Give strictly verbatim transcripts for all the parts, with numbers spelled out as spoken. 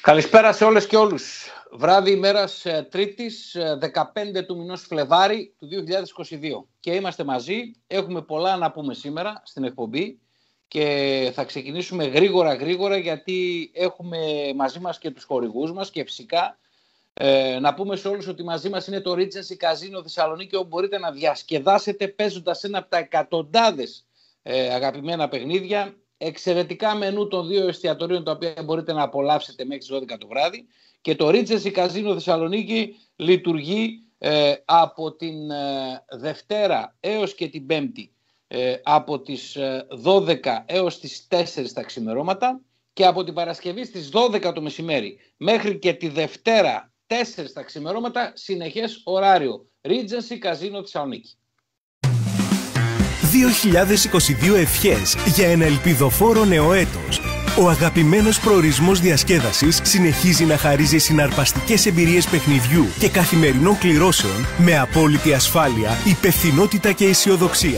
Καλησπέρα σε όλες και όλους. Βράδυ ημέρας Τρίτης, δεκαπέντε του μηνός Φλεβάρη του δύο χιλιάδες είκοσι δύο. Και είμαστε μαζί, έχουμε πολλά να πούμε σήμερα στην εκπομπή και θα ξεκινήσουμε γρήγορα γρήγορα γιατί έχουμε μαζί μας και τους χορηγούς μας και φυσικά ε, να πούμε σε όλους ότι μαζί μας είναι το Regency Casino Θεσσαλονίκη, όπου μπορείτε να διασκεδάσετε παίζοντας ένα από τα εκατοντάδες ε, αγαπημένα παιχνίδια. Εξαιρετικά μενού των δύο εστιατορίων τα οποία μπορείτε να απολαύσετε μέχρι τις δώδεκα το βράδυ, και το Regency Casino Θεσσαλονίκη λειτουργεί ε, από την ε, Δευτέρα έως και την Πέμπτη ε, από τις ε, δώδεκα έως τις τέσσερις τα ξημερώματα και από την Παρασκευή στις δώδεκα το μεσημέρι μέχρι και τη Δευτέρα τέσσερις τα ξημερώματα συνεχές ωράριο. Regency Casino Θεσσαλονίκη. δύο χιλιάδες είκοσι δύο ευχές για ένα ελπιδοφόρο νέο έτος. Ο αγαπημένος προορισμός διασκέδασης συνεχίζει να χαρίζει συναρπαστικές εμπειρίες παιχνιδιού και καθημερινών κληρώσεων με απόλυτη ασφάλεια, υπευθυνότητα και αισιοδοξία.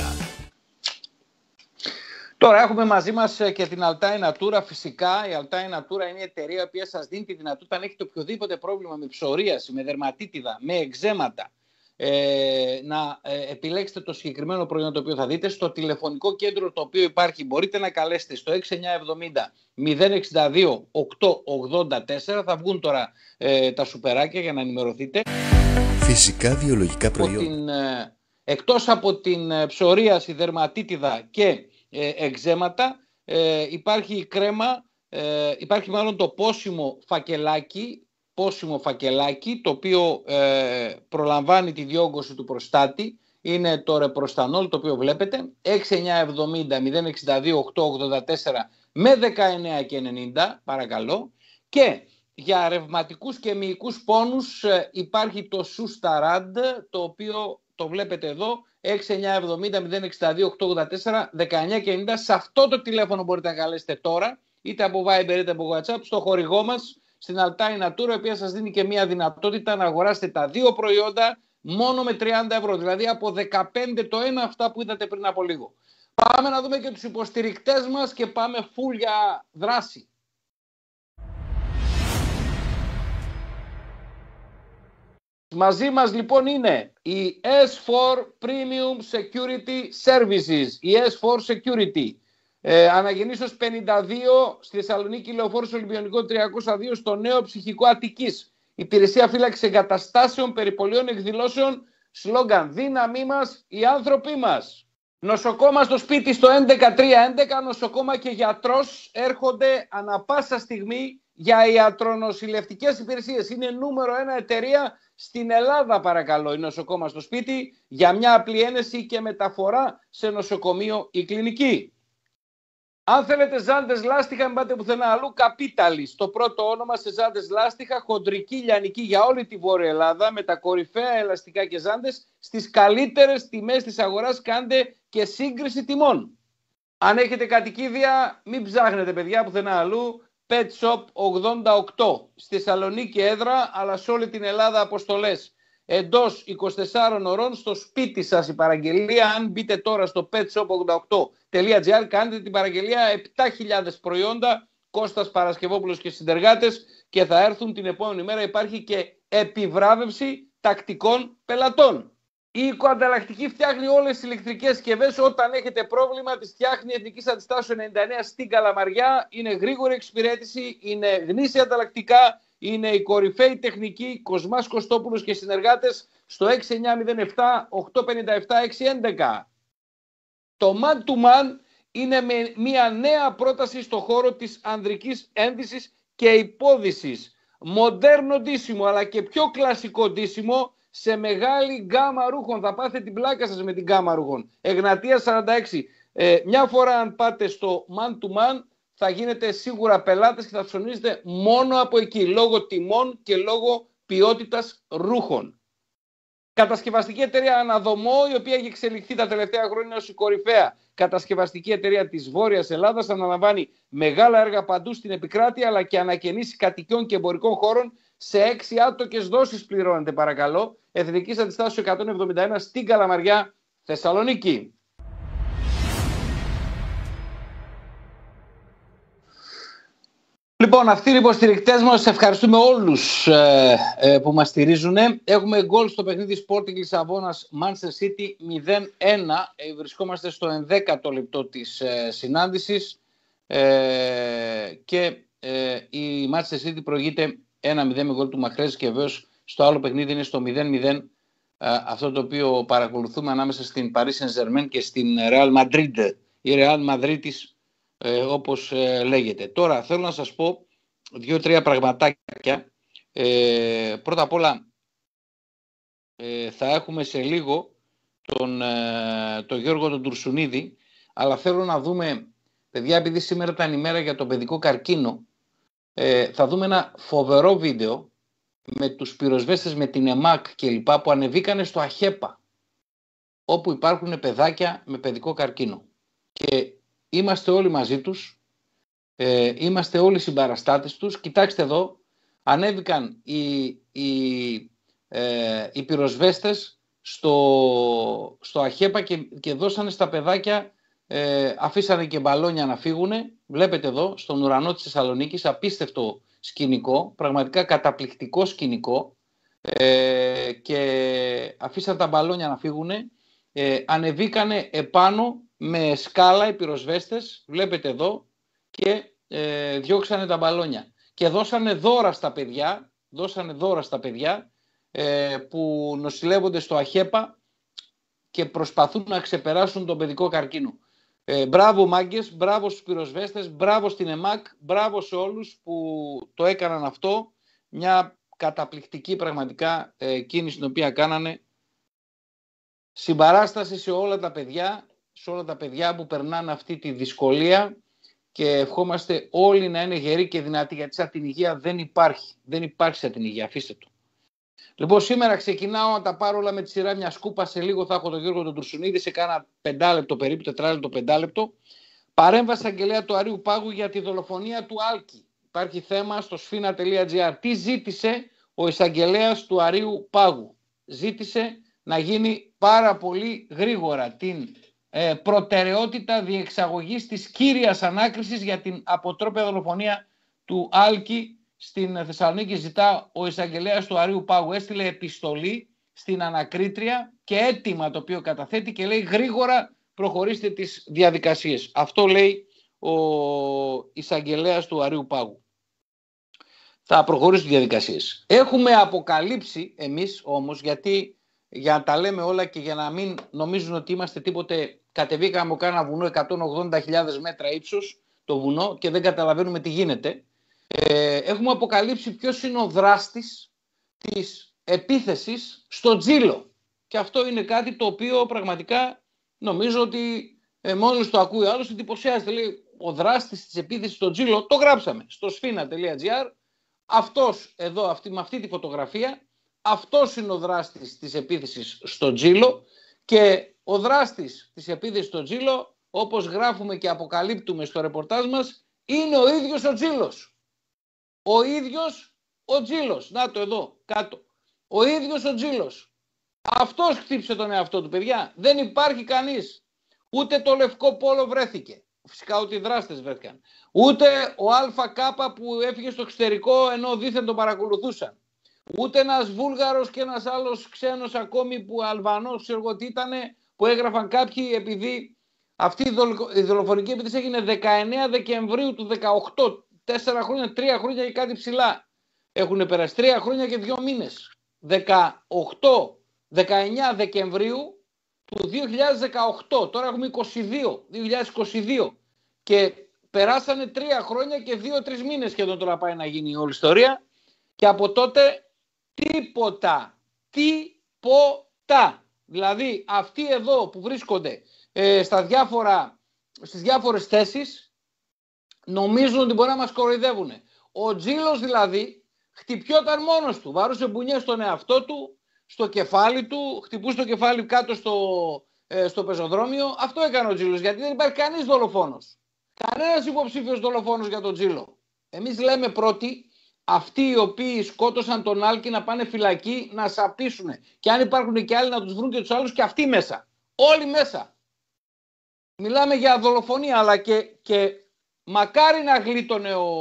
Τώρα έχουμε μαζί μας και την Altai Natura. Φυσικά η Altai Natura είναι η εταιρεία που σας δίνει τη δυνατότητα, αν έχετε οποιοδήποτε πρόβλημα με ψωρίαση, με δερματίτιδα, με εκζέματα, Ε, να ε, επιλέξετε το συγκεκριμένο προϊόν το οποίο θα δείτε στο τηλεφωνικό κέντρο το οποίο υπάρχει. Μπορείτε να καλέσετε στο έξι εννιά εβδομήντα μηδέν εξήντα δύο οκτακόσια ογδόντα τέσσερα. Θα βγουν τώρα ε, τα σουπεράκια για να ενημερωθείτε. Φυσικά βιολογικά προϊόντα. Την, ε, εκτός από την ε, ψωρίαση, δερματίτιδα και ε, εκζέματα, ε, υπάρχει η κρέμα, ε, υπάρχει μάλλον το πόσιμο φακελάκι, πόσιμο φακελάκι, το οποίο ε, προλαμβάνει τη διόγκωση του προστάτη. Είναι το ρεπροστανόλ, το οποίο βλέπετε, έξι εννιά εβδομήντα μηδέν εξήντα δύο οκτακόσια ογδόντα τέσσερα με δεκαεννιά και ενενήντα, παρακαλώ. Και για ρευματικούς και μυϊκούς πόνους ε, υπάρχει το Σουσταράντ, το οποίο το βλέπετε εδώ, έξι εννιά εβδομήντα μηδέν εξήντα δύο οκτακόσια ογδόντα τέσσερα δεκαεννιά και ενενήντα. Σε αυτό το τηλέφωνο μπορείτε να καλέσετε τώρα, είτε από Viber είτε από WhatsApp, στο χορηγό μας, στην Altai Natura, η οποία σας δίνει και μια δυνατότητα να αγοράσετε τα δύο προϊόντα μόνο με τριάντα ευρώ, δηλαδή από δεκαπέντε το ένα, αυτά που είδατε πριν από λίγο. Πάμε να δούμε και τους υποστηρικτές μας και πάμε full για δράση. Μαζί μας λοιπόν είναι η ες φορ Premium Security Services, η ες φορ Security. Ε, Αναγεννήσεως πενήντα δύο στη Θεσσαλονίκη, Λεωφόρος Ολυμπιονικών τριακόσια δύο, στο νέο ψυχικό Αττικής. Υπηρεσία φύλαξης εγκαταστάσεων, περιπολιών, εκδηλώσεων. Σλόγγαν: δύναμή μας, οι άνθρωποι μας. Νοσοκόμα στο σπίτι στο έντεκα τριακόσια έντεκα. Νοσοκόμα και γιατρός έρχονται ανα πάσα στιγμή για ιατρονοσηλευτικές υπηρεσίες. Είναι νούμερο ένα εταιρεία στην Ελλάδα, παρακαλώ, η νοσοκόμα στο σπίτι, για μια απλή ένεση και μεταφορά σε νοσοκομείο ή κλινική. Αν θέλετε ζάντες λάστιχα, μην πάτε πουθενά αλλού. Καπίταλη, το πρώτο όνομα σε ζάντες λάστιχα, χοντρική λιανική για όλη τη Βόρεια Ελλάδα, με τα κορυφαία ελαστικά και ζάντες στις καλύτερες τιμές της αγοράς. Κάντε και σύγκριση τιμών. Αν έχετε κατοικίδια, μην ψάχνετε παιδιά πουθενά αλλού. Pet Shop ογδόντα οκτώ, στη Θεσσαλονίκη έδρα, αλλά σε όλη την Ελλάδα αποστολές. Εντός είκοσι τεσσάρων ωρών στο σπίτι σας η παραγγελία. Αν μπείτε τώρα στο pet shop ογδόντα οκτώ τελεία τζι άρ, κάνετε την παραγγελία, επτά χιλιάδες προϊόντα, Κώστας Παρασκευόπουλος και συνεργάτες, και θα έρθουν την επόμενη μέρα. Υπάρχει και επιβράβευση τακτικών πελατών. Η Οικοανταλλακτική φτιάχνει όλες τις ηλεκτρικές συσκευές. Όταν έχετε πρόβλημα, τις φτιάχνει. Εθνικής Αντιστάσεως ενενήντα εννέα στην Καλαμαριά. Είναι γρήγορη εξυπηρέτηση, είναι γνήσια ανταλλακτικά. Είναι η κορυφαίη τεχνική. Κοσμάς Κωστόπουλος και συνεργάτες στο έξι εννιά μηδέν επτά οκτακόσια πενήντα επτά εξακόσια έντεκα. Το Man to Man είναι με μια νέα πρόταση στο χώρο της ανδρικής ένδυσης και υπόδυσης. Μοντέρνο ντύσιμο, αλλά και πιο κλασικό ντύσιμο σε μεγάλη γκάμα ρούχων. Θα πάθετε την πλάκα σας με την γκάμα ρούχων. Εγνατία σαράντα έξι. Ε, μια φορά αν πάτε στο Man to Man, θα γίνετε σίγουρα πελάτες και θα ψωνίζετε μόνο από εκεί, λόγω τιμών και λόγω ποιότητας ρούχων. Κατασκευαστική εταιρεία Αναδομό, η οποία έχει εξελιχθεί τα τελευταία χρόνια ως η κορυφαία κατασκευαστική εταιρεία της Βόρειας Ελλάδας, αναλαμβάνει μεγάλα έργα παντού στην επικράτεια, αλλά και ανακαινήσεις κατοικιών και εμπορικών χώρων σε έξι άτοκες δόσεις πληρώνετε, παρακαλώ. Εθνικής Αντιστάσεως εκατόν εβδομήντα ένα στην Καλαμαριά, Θεσσαλονίκη. Λοιπόν, αυτοί οι υποστηρικτές μας, ευχαριστούμε όλους ε, ε, που μας στηρίζουν. Έχουμε γκολ στο παιχνίδι Sporting Λισαβόνας Manchester City μηδέν ένα. Ε, βρισκόμαστε στο ενδέκατο λεπτό της ε, συνάντησης ε, και ε, η Manchester City προηγείται ένα μηδέν με γκολ του Μαχρέζ και βέβαιως στο άλλο παιχνίδι είναι στο μηδέν μηδέν ε, αυτό το οποίο παρακολουθούμε ανάμεσα στην Paris Saint-Germain και στην Real Madrid. Η Real Madrid της Ε, όπως ε, λέγεται. Τώρα θέλω να σας πω δύο-τρία πραγματάκια. Ε, πρώτα απ' όλα ε, θα έχουμε σε λίγο τον, ε, τον Γιώργο τον Τουρσουνίδη, αλλά θέλω να δούμε, παιδιά, επειδή σήμερα ήταν η μέρα για τον παιδικό καρκίνο, ε, θα δούμε ένα φοβερό βίντεο με τους πυροσβέστες, με την ΕΜΑΚ και λοιπά, που ανεβήκανε στο ΑΧΕΠΑ, όπου υπάρχουν παιδάκια με παιδικό καρκίνο. Και είμαστε όλοι μαζί τους, ε, είμαστε όλοι συμπαραστάτες τους. Κοιτάξτε εδώ, ανέβηκαν οι, οι, ε, οι πυροσβέστες στο, στο ΑΧΕΠΑ και, και δώσανε στα παιδάκια, ε, αφήσανε και μπαλόνια να φύγουνε. Βλέπετε εδώ, στον ουρανό της Θεσσαλονίκης, απίστευτο σκηνικό, πραγματικά καταπληκτικό σκηνικό, ε, και αφήσανε τα μπαλόνια να φύγουνε. Ε, ανεβήκανε επάνω με σκάλα οι πυροσβέστες, βλέπετε εδώ, και ε, διώξανε τα μπαλόνια. Και δώσανε δώρα στα παιδιά, δώσανε δώρα στα παιδιά ε, που νοσηλεύονται στο ΑΧΕΠΑ και προσπαθούν να ξεπεράσουν τον παιδικό καρκίνο. Ε, μπράβο μάγκες, μπράβο στους πυροσβέστες, μπράβο στην ΕΜΑΚ, μπράβο σε όλους που το έκαναν αυτό. Μια καταπληκτική πραγματικά ε, κίνηση την οποία κάνανε. Συμπαράσταση σε όλα τα παιδιά, σε όλα τα παιδιά που περνάνε αυτή τη δυσκολία, και ευχόμαστε όλοι να είναι γεροί και δυνατοί, γιατί σαν την υγεία δεν υπάρχει. Δεν υπάρχει σαν την υγεία, αφήστε το. Λοιπόν, σήμερα ξεκινάω να τα πάρω όλα με τη σειρά, μια σκούπα. Σε λίγο θα έχω τον Γιώργο τον Τουρσουνίδη, σε κάνα πεντάλεπτο περίπου, τετράλεπτο, πεντάλεπτο. Παρέμβαση αγγελέα του Αρείου Πάγου για τη δολοφονία του Άλκη. Υπάρχει θέμα στο σφίνα τελεία τζι άρ. Τι ζήτησε ο εισαγγελέας του Αρείου Πάγου? Ζήτησε να γίνει πάρα πολύ γρήγορα την ε, προτεραιότητα διεξαγωγής της κύριας ανάκρισης για την αποτρόπαια δολοφονία του Άλκη στην Θεσσαλονίκη. Ζητά ο εισαγγελέας του Αρείου Πάγου, έστειλε επιστολή στην ανακρίτρια και αίτημα το οποίο καταθέτει και λέει γρήγορα προχωρήστε τις διαδικασίες. Αυτό λέει ο εισαγγελέας του Αρείου Πάγου. Θα προχωρήσουν τις διαδικασίες. Έχουμε αποκαλύψει εμείς όμως, γιατί για να τα λέμε όλα και για να μην νομίζουν ότι είμαστε τίποτε, κατεβήκαμε από κάνα βουνό εκατόν ογδόντα χιλιάδες μέτρα ύψος, το βουνό, και δεν καταλαβαίνουμε τι γίνεται. Ε, έχουμε αποκαλύψει ποιος είναι ο δράστης της επίθεσης στο Τζίλο. Και αυτό είναι κάτι το οποίο πραγματικά νομίζω ότι ε, μόλις το ακούει ο άλλος εντυπωσιάζεται. Λέει, ο δράστης της επίθεσης στο Τζίλο, το γράψαμε στο σφίνα τελεία τζι άρ. Αυτός εδώ, αυτή, με αυτή τη φωτογραφία, αυτός είναι ο δράστης της επίθεσης στο Τζίλο, και ο δράστης της επίθεσης στο Τζίλο, όπως γράφουμε και αποκαλύπτουμε στο ρεπορτάζ μας, είναι ο ίδιος ο Τζίλος. Ο ίδιος ο Τζίλος. Να το εδώ, κάτω. Ο ίδιος ο Τζίλος. Αυτός χτύπησε τον εαυτό του, παιδιά. Δεν υπάρχει κανείς. Ούτε το λευκό πόλο βρέθηκε. Φυσικά ότι οι δράστες βρέθηκαν. Ούτε ο ΑΚ που έφυγε στο εξωτερικό ενώ δήθεν τον παρακολουθούσαν. Ούτε ένας Βούλγαρος και ένας άλλος ξένος ακόμη, που Αλβανός, ξέρω εγώ τι ήτανε, που έγραφαν κάποιοι, επειδή αυτή η δολοφονική επίθεση έγινε δεκαεννέα Δεκεμβρίου του δεκαοκτώ. Τέσσερα χρόνια, τρία χρόνια και κάτι ψηλά. Έχουν περάσει τρία χρόνια και δύο μήνες. δεκαοκτώ, δεκαεννέα Δεκεμβρίου του δύο χιλιάδες δεκαοκτώ. Τώρα έχουμε είκοσι δύο, δύο χιλιάδες είκοσι δύο. Και περάσανε τρία χρόνια και δύο-τρεις μήνες σχεδόν τώρα πάει να γίνει η όλη ιστορία. Και από τότε τίποτα. Τίποτα. Δηλαδή αυτοί εδώ που βρίσκονται ε, στα διάφορα, στις διάφορες θέσεις νομίζουν ότι μπορεί να μας κοροϊδεύουν. Ο Τζίλος δηλαδή χτυπιόταν μόνος του. Βάρουσε μπουνιές στον εαυτό του, στο κεφάλι του, χτυπούσε το κεφάλι κάτω στο, ε, στο πεζοδρόμιο. Αυτό έκανε ο Τζίλος, γιατί δεν υπάρχει κανείς δολοφόνος. Κανένας υποψήφιος δολοφόνος για τον Τζίλο. Εμείς λέμε πρώτοι αυτοί οι οποίοι σκότωσαν τον Άλκη να πάνε φυλακή, να σαπίσουν. Και αν υπάρχουν και άλλοι να τους βρουν και τους άλλους, και αυτοί μέσα. Όλοι μέσα. Μιλάμε για δολοφονία, αλλά και, και μακάρι να γλίτωνε ο,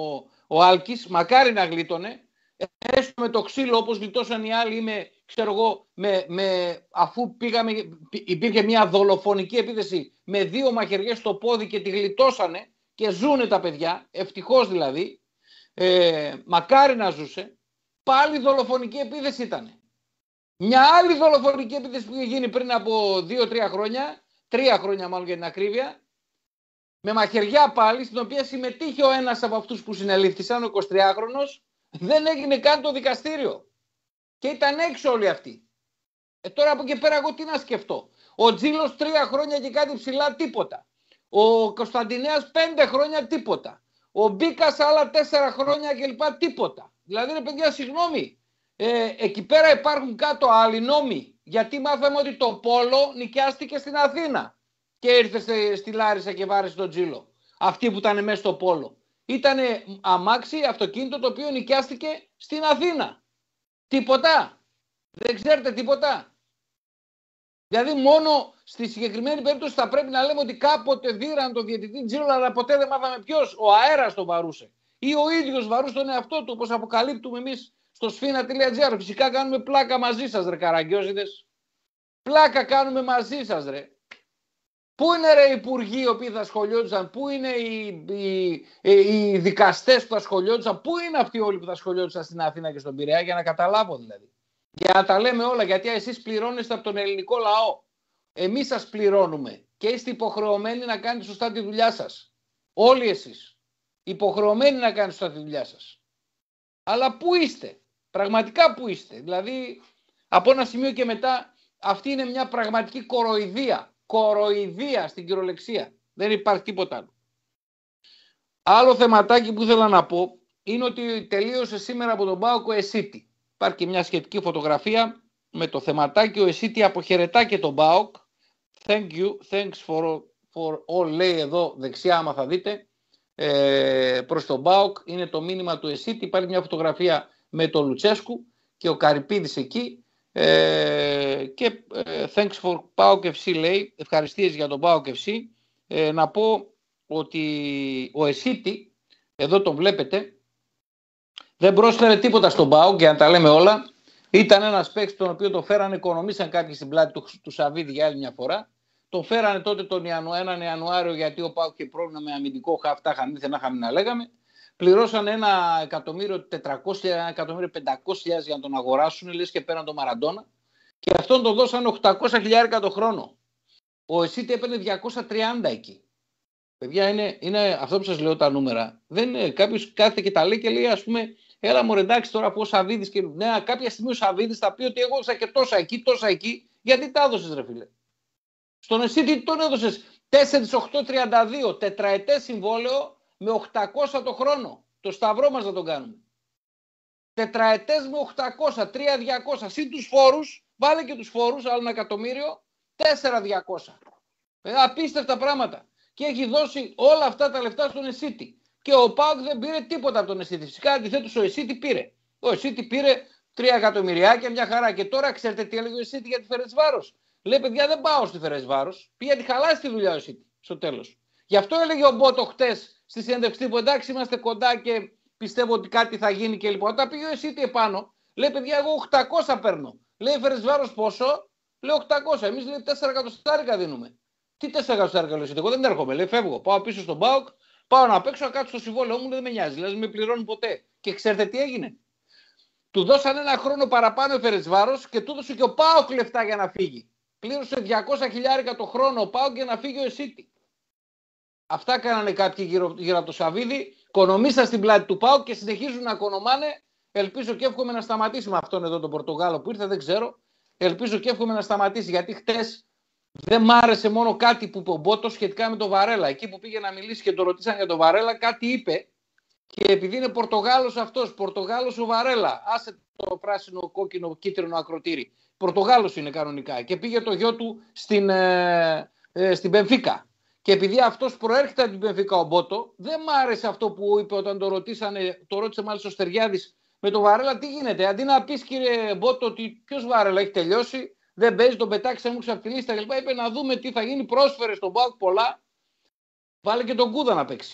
ο Άλκης, μακάρι να γλίτωνε, έστω με το ξύλο όπως γλιτώσαν οι άλλοι, με, ξέρω εγώ, με, με, αφού πήγαμε, υπήρχε μια δολοφονική επίθεση με δύο μαχαιριές στο πόδι και τη γλιτώσανε και ζουνε τα παιδιά, ευτυχώς δηλαδή, ε, μακάρι να ζούσε, πάλι δολοφονική επίθεση ήταν. Μια άλλη δολοφονική επίθεση που είχε γίνει πριν από δύο τρία χρόνια, τρία χρόνια μάλλον για την ακρίβεια, με μαχαιριά πάλι, στην οποία συμμετείχε ο ένας από αυτούς που συνελήφθησαν, ο εικοσιτριάχρονος, δεν έγινε καν το δικαστήριο. Και ήταν έξω όλοι αυτοί. Ε, τώρα από εκεί πέρα εγώ τι να σκεφτώ. Ο Τζίλος τρία χρόνια και κάτι ψηλά, τίποτα. Ο Κωνσταντινέας πέντε χρόνια, τίποτα. Ο Μπίκας άλλα τέσσερα χρόνια κλπ. Τίποτα. Δηλαδή ρε παιδιά, συγγνώμη. Ε, εκεί πέρα υπάρχουν κάτω άλλοι νόμοι. Γιατί μάθαμε ότι το πόλο νοικιάστηκε στην Αθήνα και ήρθε στη, στη Λάρισα και βάρεσε τον Τζίλο. Αυτοί που ήταν μέσα στο πόλο. Ήταν αμάξι, αυτοκίνητο το οποίο νοικιάστηκε στην Αθήνα. Τίποτα. Δεν ξέρετε τίποτα. Δηλαδή μόνο στη συγκεκριμένη περίπτωση θα πρέπει να λέμε ότι κάποτε δίραν το διαιτητή Τζίλο, αλλά ποτέ δεν μάθαμε ποιος. Ο αέρας τον βαρούσε. Ή ο ίδιος βαρούσε τον εαυτό του, όπως αποκαλύπτουμε εμείς στο σφίνα τελεία τζι άρ. Φυσικά κάνουμε πλάκα μαζί σας ρε καραγκιόζιδες. Πλάκα κάνουμε μαζί σας ρε. Πού είναι ρε οι υπουργοί οι οποίοι θα σχολιόντουσαν, πού είναι οι, οι, οι, οι δικαστές που θα σχολιόντουσαν, πού είναι αυτοί όλοι που θα σχολιόντουσαν στην Αθήνα και στον Πειραιά, για να καταλάβω δηλαδή. Για να τα λέμε όλα, γιατί εσείς πληρώνεστε από τον ελληνικό λαό. Εμείς σας πληρώνουμε και είστε υποχρεωμένοι να κάνετε σωστά τη δουλειά σας. Όλοι εσείς. Υποχρεωμένοι να κάνετε σωστά τη δουλειά σας. Αλλά πού είστε, πραγματικά πού είστε. Δηλαδή από ένα σημείο και μετά αυτή είναι μια πραγματική κοροϊδία. Κοροϊδία στην κυριολεξία. Δεν υπάρχει τίποτα άλλο. Άλλο θεματάκι που ήθελα να πω είναι ότι τελείωσε σήμερα από τον ΠΑΟΚ ο Εσίτη. Υπάρχει και μια σχετική φωτογραφία με το θεματάκι. Ο Εσίτη αποχαιρετά και τον ΠΑΟΚ. Thank you, thanks for, for all, λέει εδώ δεξιά άμα θα δείτε. Ε, προς τον ΠΑΟΚ είναι το μήνυμα του Εσίτη. Υπάρχει μια φωτογραφία με τον Λουτσέσκου και ο Καρυπίδης εκεί. Ε, και ε, thanks for ΠΑΟΚ εφ σι λέει, ευχαριστίες για τον ΠΑΟΚ εφ σι. Ε, να πω ότι ο Εσίτη, εδώ τον βλέπετε, δεν πρόσφερε τίποτα στον ΠΑΟΚ, για να τα λέμε όλα. Ήταν ένας παίκτης τον οποίο το φέρανε, οικονομήσαν κάποιοι στην πλάτη του, του Σαββίδη για άλλη μια φορά. Τον φέρανε τότε τον Ιανουάριο, έναν Ιανουάριο, γιατί ο ΠΑΟΚ είχε πρόβλημα με αμυντικό χαφ, τα είχαν ήθελα να είχαμε να λέγαμε. Πληρώσαν ένα εκατομμύριο τετρακόσια, ένα εκατομμύριο πεντακόσια για να τον αγοράσουν, λες και πέραν τον Μαραντόνα. Και αυτόν τον δώσαν οκτακόσια χιλιάρικα το χρόνο. Ο Εσίτη έπαιρνε διακόσια τριάντα εκεί. Παιδιά, είναι, είναι αυτό που σας λέω τα νούμερα. Δεν είναι κάποιος κάθεται και τα λέει και λέει, ας πούμε, έλα μου εντάξει τώρα που ο Σαββίδης και. Ναι, κάποια στιγμή ο Σαββίδης θα πει ότι εγώ έδωσα και τόσα εκεί, τόσα εκεί. Γιατί τα έδωσες, ρε φίλε. Στον Εσίτη τον έδωσες τέσσερα οκτώ τριάντα δύο, τετραετές συμβόλαιο. Με οκτακόσια το χρόνο. Το σταυρό μας να τον κάνουμε. Τετραετές με οκτακόσια, τρία χιλιάδες διακόσια. Συν τους φόρους, βάλε και τους φόρους, άλλο ένα εκατομμύριο, τέσσερα χιλιάδες διακόσια. Ε, απίστευτα πράγματα. Και έχει δώσει όλα αυτά τα λεφτά στον Εσίτη. Και ο ΠΑΟΚ δεν πήρε τίποτα από τον Εσίτη. Φυσικά αντιθέτως ο Εσίτη πήρε. Ο Εσίτη πήρε τρία εκατομμυριά και μια χαρά. Και τώρα ξέρετε τι έλεγε ο Εσίτη για τη Φερεντσβάρος. Λέει παιδιά δεν πάω στη Φερεντσβάρος. Πήγε να τη χαλάσει τη δουλειά ο Εσίτη στο τέλος. Γι' αυτό έλεγε ο Μπότο χτες στη συνέντευξη που εντάξει είμαστε κοντά και πιστεύω ότι κάτι θα γίνει και λοιπόν. Όταν πήγε ο Εσίτη επάνω, λέει παιδιά εγώ οκτακόσια παίρνω. Λέει Φερεντσβάρος πόσο? Λέει οκτακόσια. Εμείς λέει τέσσερα εκατοστάρικα δίνουμε. Τι τέσσερα εκατοστάρικα λέει Εσίτη? Εγώ δεν έρχομαι. Λέει φεύγω. Πάω πίσω στον ΠΑΟΚ, πάω να παίξω, να κάτσω στο συμβόλαιο μου, δεν με νοιάζει. Δηλαδή με πληρώνουν ποτέ. Και ξέρετε τι έγινε? Του δώσαν ένα χρόνο παραπάνω ο Φερεντσβάρος και του έδωσε και ο ΠΑΟΚ λεφτά για να φύγει. Πλήρωσε διακόσια χιλιάρικα το χρόνο ο ΠΑΟΚ για να φύγει ο Εσίτη. Αυτά κάνανε κάποιοι γύρω, γύρω από το Σαββίδι, οικονομήσαν στην πλάτη του ΠΑΟΚ και συνεχίζουν να οικονομάνε. Ελπίζω και εύχομαι να σταματήσει με αυτόν εδώ τον Πορτογάλο που ήρθε, δεν ξέρω. Ελπίζω και εύχομαι να σταματήσει, γιατί χτες δεν μ' άρεσε μόνο κάτι που είπε ο Μπότος σχετικά με τον Βαρέλα. Εκεί που πήγε να μιλήσει και τον ρωτήσαν για τον Βαρέλα, κάτι είπε. Και επειδή είναι Πορτογάλος αυτός, Πορτογάλος ο Βαρέλα, άσε το πράσινο, κόκκινο, κίτρινο ακροτήρι. Πορτογάλος είναι κανονικά. Και πήγε το γιο του στην, ε, ε, στην Μπενφίκα. Και επειδή αυτός προέρχεται από την Μπενφίκα ο Μπότο, δεν μ' άρεσε αυτό που είπε όταν το ρωτήσανε, το ρώτησε μάλιστα ο Στεριάδης με τον Βαρέλα, τι γίνεται. Αντί να πεις κύριε Μπότο ότι ποιος Βαρέλα έχει τελειώσει, δεν παίζει, τον πετάξαμε μου από τη λίστα κλπ. Είπε να δούμε τι θα γίνει, πρόσφερε στον ΠΑΟΚ πολλά. Βάλε και τον Κούδα να παίξει.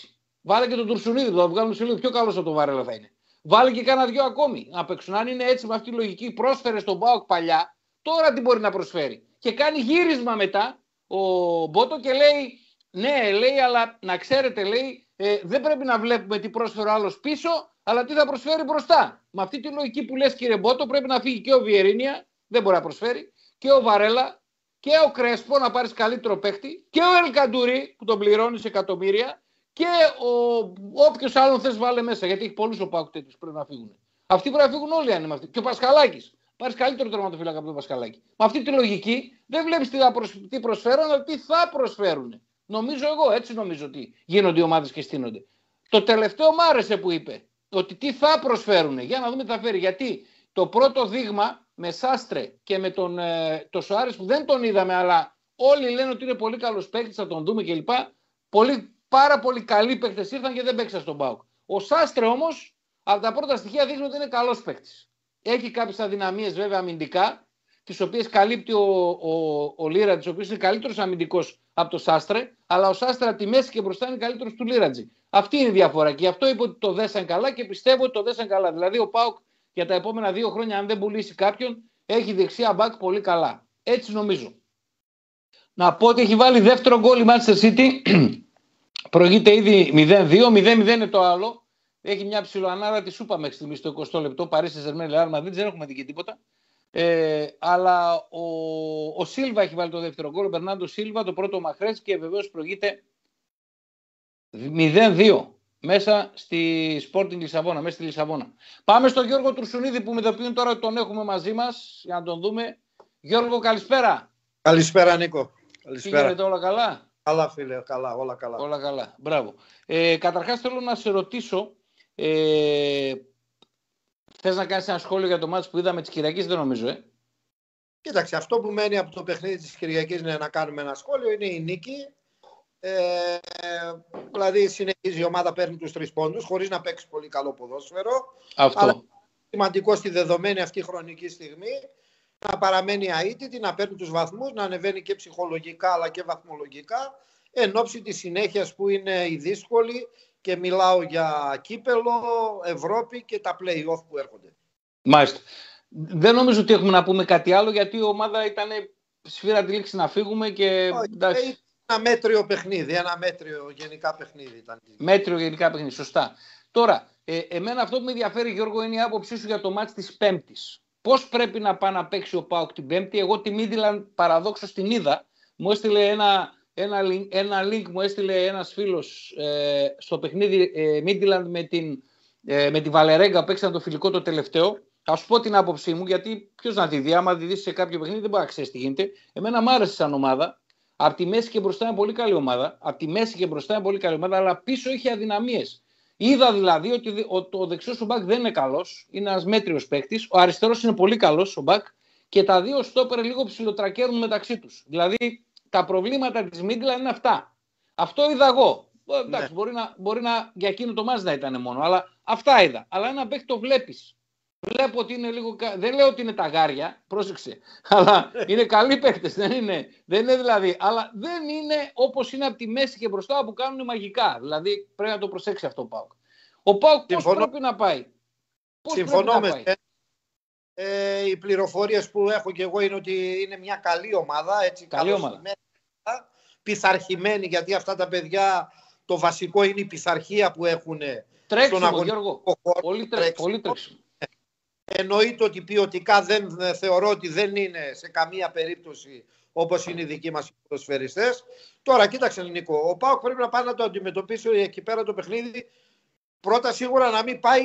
Βάλε και τον Τουρσουνίδη που θα βγάλουν σε λίγο. Πιο καλό από τον Βαρέλα θα είναι. Βάλε και κάνα δυο ακόμη να παίξουν. Αν είναι έτσι με αυτή τη λογική, πρόσφερε στον ΠΑΟΚ παλιά, τώρα τι μπορεί να προσφέρει. Και κάνει γύρισμα μετά ο Μπότο και λέει, ναι, λέει, αλλά να ξέρετε, λέει, ε, δεν πρέπει να βλέπουμε τι πρόσφερε ο άλλος πίσω, αλλά τι θα προσφέρει μπροστά. Με αυτή τη λογική που λες, κύριε Μπότο, πρέπει να φύγει και ο Βιερίνια, δεν μπορεί να προσφέρει, και ο Βαρέλα και ο Κρέσπο να πάρει καλύτερο παίχτη, και ο Ελκαντουρί που τον πληρώνει εκατομμύρια, και όποιος άλλον θες βάλε μέσα, γιατί έχει πολλούς ο ΠΑΟΚ τέτοιους πρέπει να φύγουν. Αυτοί πρέπει να φύγουν όλοι αν είναι αυτοί. Και ο Πασχαλάκης. Πάρεις καλύτερο τερματοφύλακα από τον Πασχαλάκη. Με αυτή τη λογική δεν βλέπεις τι, προσ... τι προσφέρουν, αλλά τι θα προσφέρουν. Νομίζω εγώ, έτσι νομίζω ότι γίνονται οι ομάδες και στείνονται. Το τελευταίο μ' άρεσε που είπε. Ότι τι θα προσφέρουν. Για να δούμε τι θα φέρει. Γιατί το πρώτο δείγμα με Σάστρε και με τον ε, το Σοάρες που δεν τον είδαμε, αλλά όλοι λένε ότι είναι πολύ καλός παίκτης, θα τον δούμε κλπ. Πολύ, πάρα πολύ καλοί παίκτες ήρθαν και δεν παίξαν στον ΠΑΟΚ. Ο Σάστρε όμως από τα πρώτα στοιχεία δείχνει ότι είναι καλός παίκτης. Έχει κάποιες αδυναμίες βέβαια αμυντικά, τις οποίες καλύπτει ο, ο, ο Λίρατζης, ο οποίος είναι καλύτερος αμυντικός από το Σάστρε, αλλά ο Σάστρε από τη μέση και μπροστά είναι καλύτερος του Λίρατζη. Αυτή είναι η διαφορά και γι' αυτό είπε ότι το δέσαν καλά και πιστεύω ότι το δέσαν καλά. Δηλαδή ο ΠΑΟΚ για τα επόμενα δύο χρόνια, αν δεν πουλήσει κάποιον, έχει δεξιά μπακ πολύ καλά. Έτσι νομίζω. Να πω ότι έχει βάλει δεύτερο γκολ η Manchester City, προηγείται ήδη μηδέν δύο, μηδέν μηδέν είναι το άλλο. Έχει μια ψιλοανάρα τη σούπα μέχρι στιγμή στο εικοστό λεπτό. Παρίσι Σερμέν Ρεάλ Μαδρίντ, δεν έχουμε δει και τίποτα. Ε, αλλά ο, ο Σίλβα έχει βάλει το δεύτερο γκολ. Ο Μπερνάντο Σίλβα, το πρώτο Μαχρέτς και βεβαίως προηγείται μηδέν δύο μέσα στη Sporting Λισαβόνα, μέσα στη Λισαβόνα. Πάμε στον Γιώργο Τουρσουνίδη που με το οποίο τώρα τον έχουμε μαζί μας για να τον δούμε. Γιώργο, καλησπέρα. Καλησπέρα, Νίκο. Καλησπέρα. Τι γίνεται, όλα καλά? Καλά, φίλε, καλά, όλα καλά. Όλα καλά, μπράβο. Ε, καταρχάς θέλω να σε ρωτήσω. Ε, θες να κάνεις ένα σχόλιο για το μάτς που είδαμε της Κυριακής? Δεν νομίζω, ε. Κοίταξε, αυτό που μένει από το παιχνίδι της Κυριακής είναι να κάνουμε ένα σχόλιο, είναι η νίκη. Ε, δηλαδή συνεχίζει η ομάδα, παίρνει τους τρεις πόντους χωρίς να παίξει πολύ καλό ποδόσφαιρο. Αυτό. Αλλά σημαντικό στη δεδομένη αυτή χρονική στιγμή να παραμένει αίτητη, να παίρνει τους βαθμούς, να ανεβαίνει και ψυχολογικά αλλά και βαθμολογικά εν ώψη της συνέχειας που είναι η δύσκολη. Και μιλάω για κύπελο, Ευρώπη και τα play-off που έρχονται. Μάλιστα. Δεν νομίζω ότι έχουμε να πούμε κάτι άλλο, γιατί η ομάδα ήταν σφύρα τη λήξη να φύγουμε και... Όχι, ένα μέτριο παιχνίδι, ένα μέτριο γενικά παιχνίδι ήταν. Μέτριο γενικά παιχνίδι, σωστά. Τώρα, ε, εμένα αυτό που με ενδιαφέρει, Γιώργο, είναι η άποψή σου για το μάτς της Πέμπτης. Πώς πρέπει να πάει να παίξει ο ΠΑΟΚ την Πέμπτη? Εγώ τη Μίντιλαντ παραδόξως την είδα. Μου έστειλε ένα... Ένα link, ένα link μου έστειλε ένας φίλος ε, στο παιχνίδι ε, Midland με, την, ε, με τη Βαλερέγκα που παίξαν το φιλικό το τελευταίο. Θα σου πω την άποψή μου, γιατί ποιος να τη δει, άμα τη δεις σε κάποιο παιχνίδι δεν μπορεί να ξέρει τι γίνεται. Εμένα μου άρεσε σαν ομάδα. Από τη μέση και μπροστά είναι πολύ καλή ομάδα. Από τη μέση και μπροστά είναι πολύ καλή ομάδα, αλλά πίσω είχε αδυναμίες. Είδα δηλαδή ότι ο, ο δεξιός ο μπακ δεν είναι καλός, είναι ένας μέτριος παίκτης. Ο αριστερός είναι πολύ καλός ο μπακ και τα δύο στόπερ λίγο ψιλοτρακέρουν μεταξύ τους. Δηλαδή. Τα προβλήματα της Μίτλα είναι αυτά. Αυτό είδα εγώ. Ναι. Εντάξει, μπορεί να, μπορεί να για εκείνο το μάτς να ήταν μόνο, αλλά αυτά είδα. Αλλά ένα παίκτη το βλέπεις. Βλέπω ότι είναι λίγο. Δεν λέω ότι είναι τα γάρια, πρόσεξε. Αλλά είναι καλοί παίκτες. Δεν είναι, δεν είναι δηλαδή. Αλλά δεν είναι όπως είναι από τη μέση και μπροστά που κάνουν μαγικά. Δηλαδή πρέπει να το προσέξει αυτό ο ΠΑΟΚ. Ο ΠΑΟΚ πώς πρέπει να πάει? Πώς Συμφωνώ πρέπει να πάει? Ε, οι πληροφορίες που έχω και εγώ είναι ότι είναι μια καλή ομάδα, έτσι, καλή ομάδα. Πειθαρχημένη, γιατί αυτά τα παιδιά το βασικό είναι η πειθαρχία που έχουν τρέξιμο, στον αγωνιστικό χώρο. Πολύ, τρέ, πολύ τρέξιμο. Εννοείται ότι ποιοτικά δεν θεωρώ ότι δεν είναι σε καμία περίπτωση όπως είναι οι δικοί μας οι ποδοσφαιριστές. Τώρα κοίταξε, Νίκο, ο ΠΑΟΚ πρέπει να πάει να το αντιμετωπίσει εκεί πέρα το παιχνίδι. Πρώτα σίγουρα να μην πάει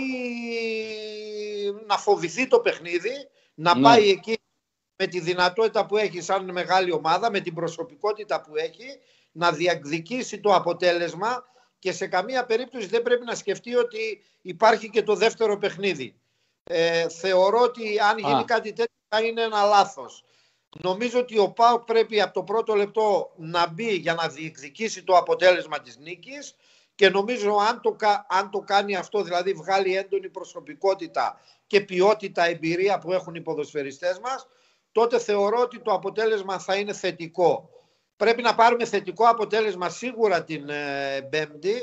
να φοβηθεί το παιχνίδι, να ναι. πάει εκεί με τη δυνατότητα που έχει σαν μεγάλη ομάδα, με την προσωπικότητα που έχει, να διεκδικήσει το αποτέλεσμα και σε καμία περίπτωση δεν πρέπει να σκεφτεί ότι υπάρχει και το δεύτερο παιχνίδι. Ε, θεωρώ ότι αν γίνει Α. κάτι τέτοιο θα είναι ένα λάθος. Νομίζω ότι ο ΠΑΟΚ πρέπει από το πρώτο λεπτό να μπει για να διεκδικήσει το αποτέλεσμα της νίκης. Και νομίζω αν το, αν το κάνει αυτό, δηλαδή βγάλει έντονη προσωπικότητα και ποιότητα, εμπειρία που έχουν οι ποδοσφαιριστές μας, τότε θεωρώ ότι το αποτέλεσμα θα είναι θετικό. Πρέπει να πάρουμε θετικό αποτέλεσμα σίγουρα την ε, Πέμπτη,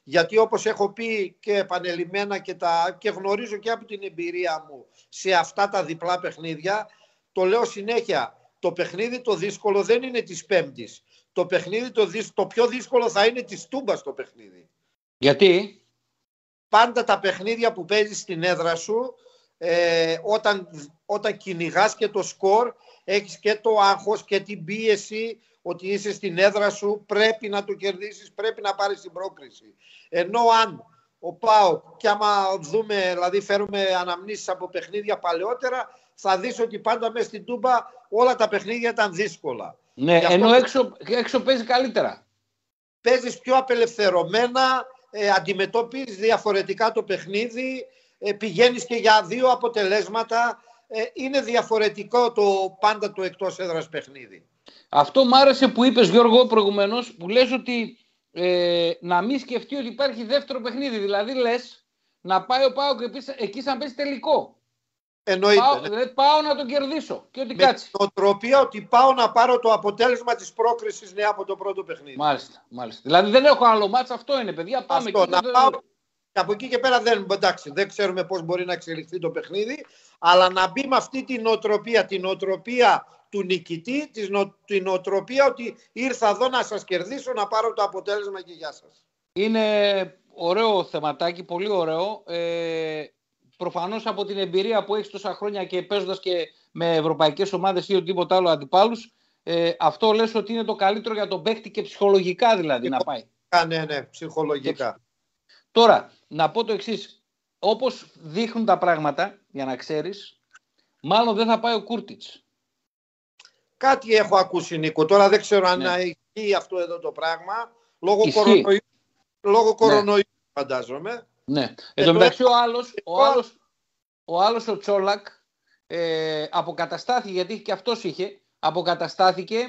Γιατί όπως έχω πει και επανελειμμένα και, τα, και γνωρίζω και από την εμπειρία μου σε αυτά τα διπλά παιχνίδια, το λέω συνέχεια, το παιχνίδι το δύσκολο δεν είναι της Πέμπτης. Το παιχνίδι το, το πιο δύσκολο θα είναι της Τούμπας το παιχνίδι. Γιατί? Πάντα τα παιχνίδια που παίζεις στην έδρα σου, ε, όταν, όταν κυνηγάς και το σκορ, έχεις και το άγχος και την πίεση ότι είσαι στην έδρα σου, πρέπει να το κερδίσεις, πρέπει να πάρεις την πρόκριση. Ενώ αν ο ΠΑΟΚ, και άμα δούμε, δηλαδή φέρουμε αναμνήσεις από παιχνίδια παλαιότερα, θα δεις ότι πάντα μέσα στην Τούμπα όλα τα παιχνίδια ήταν δύσκολα. Ναι, αυτό ενώ έξω, έξω παίζει καλύτερα. Παίζεις πιο απελευθερωμένα, ε, αντιμετωπίζεις διαφορετικά το παιχνίδι, ε, πηγαίνεις και για δύο αποτελέσματα. Ε, είναι διαφορετικό το πάντα το εκτός έδρας παιχνίδι. Αυτό μ' άρεσε που είπες, Γιώργο, προηγουμένως, που λες ότι ε, να μην σκεφτεί ότι υπάρχει δεύτερο παιχνίδι. Δηλαδή λες να πάει ο ΠΑΟΚ εκεί σαν πέσει τελικό. Εννοείται. Πάω, ναι. δηλαδή, πάω να τον κερδίσω και ότι Με κάτσει. την νοοτροπία ότι πάω να πάρω το αποτέλεσμα της πρόκρισης, ναι, από το πρώτο παιχνίδι. Μάλιστα, μάλιστα. Δηλαδή δεν έχω άλλο μάτς, αυτό είναι, παιδιά. Πάμε Αυτό, εκεί. να δεν... πάω, και από εκεί και πέρα δεν, εντάξει, δεν ξέρουμε πώς μπορεί να εξελιχθεί το παιχνίδι, αλλά να μπει με αυτή την νοοτροπία, την νοοτροπία του νικητή, την νοοτροπία ότι ήρθα εδώ να σας κερδίσω, να πάρω το αποτέλεσμα και γεια σας. Είναι ωραίο θεματάκι, πολύ ωραίο. Ε, προφανώς από την εμπειρία που έχεις τόσα χρόνια και παίζοντας και με ευρωπαϊκές ομάδες ή οτιδήποτε άλλο αντιπάλους, ε, αυτό λες ότι είναι το καλύτερο για τον παίκτη και ψυχολογικά δηλαδή να πάει. Ναι, ναι, ψυχολογικά. Τώρα, να πω το εξής. Όπως δείχνουν τα πράγματα, για να ξέρεις, μάλλον δεν θα πάει ο Κούρτιτς. Κάτι έχω ακούσει, Νίκο. Τώρα δεν ξέρω αν ναι. ισχύει αυτό εδώ το πράγμα. Λόγω κορονοϊού, λόγω κορονοϊού ναι. φαντάζομαι. Ναι. Εν τω μεταξύ ο άλλος, ο άλλος, ο άλλος ο Τσόλακ ε, αποκαταστάθηκε, γιατί και αυτός είχε, αποκαταστάθηκε,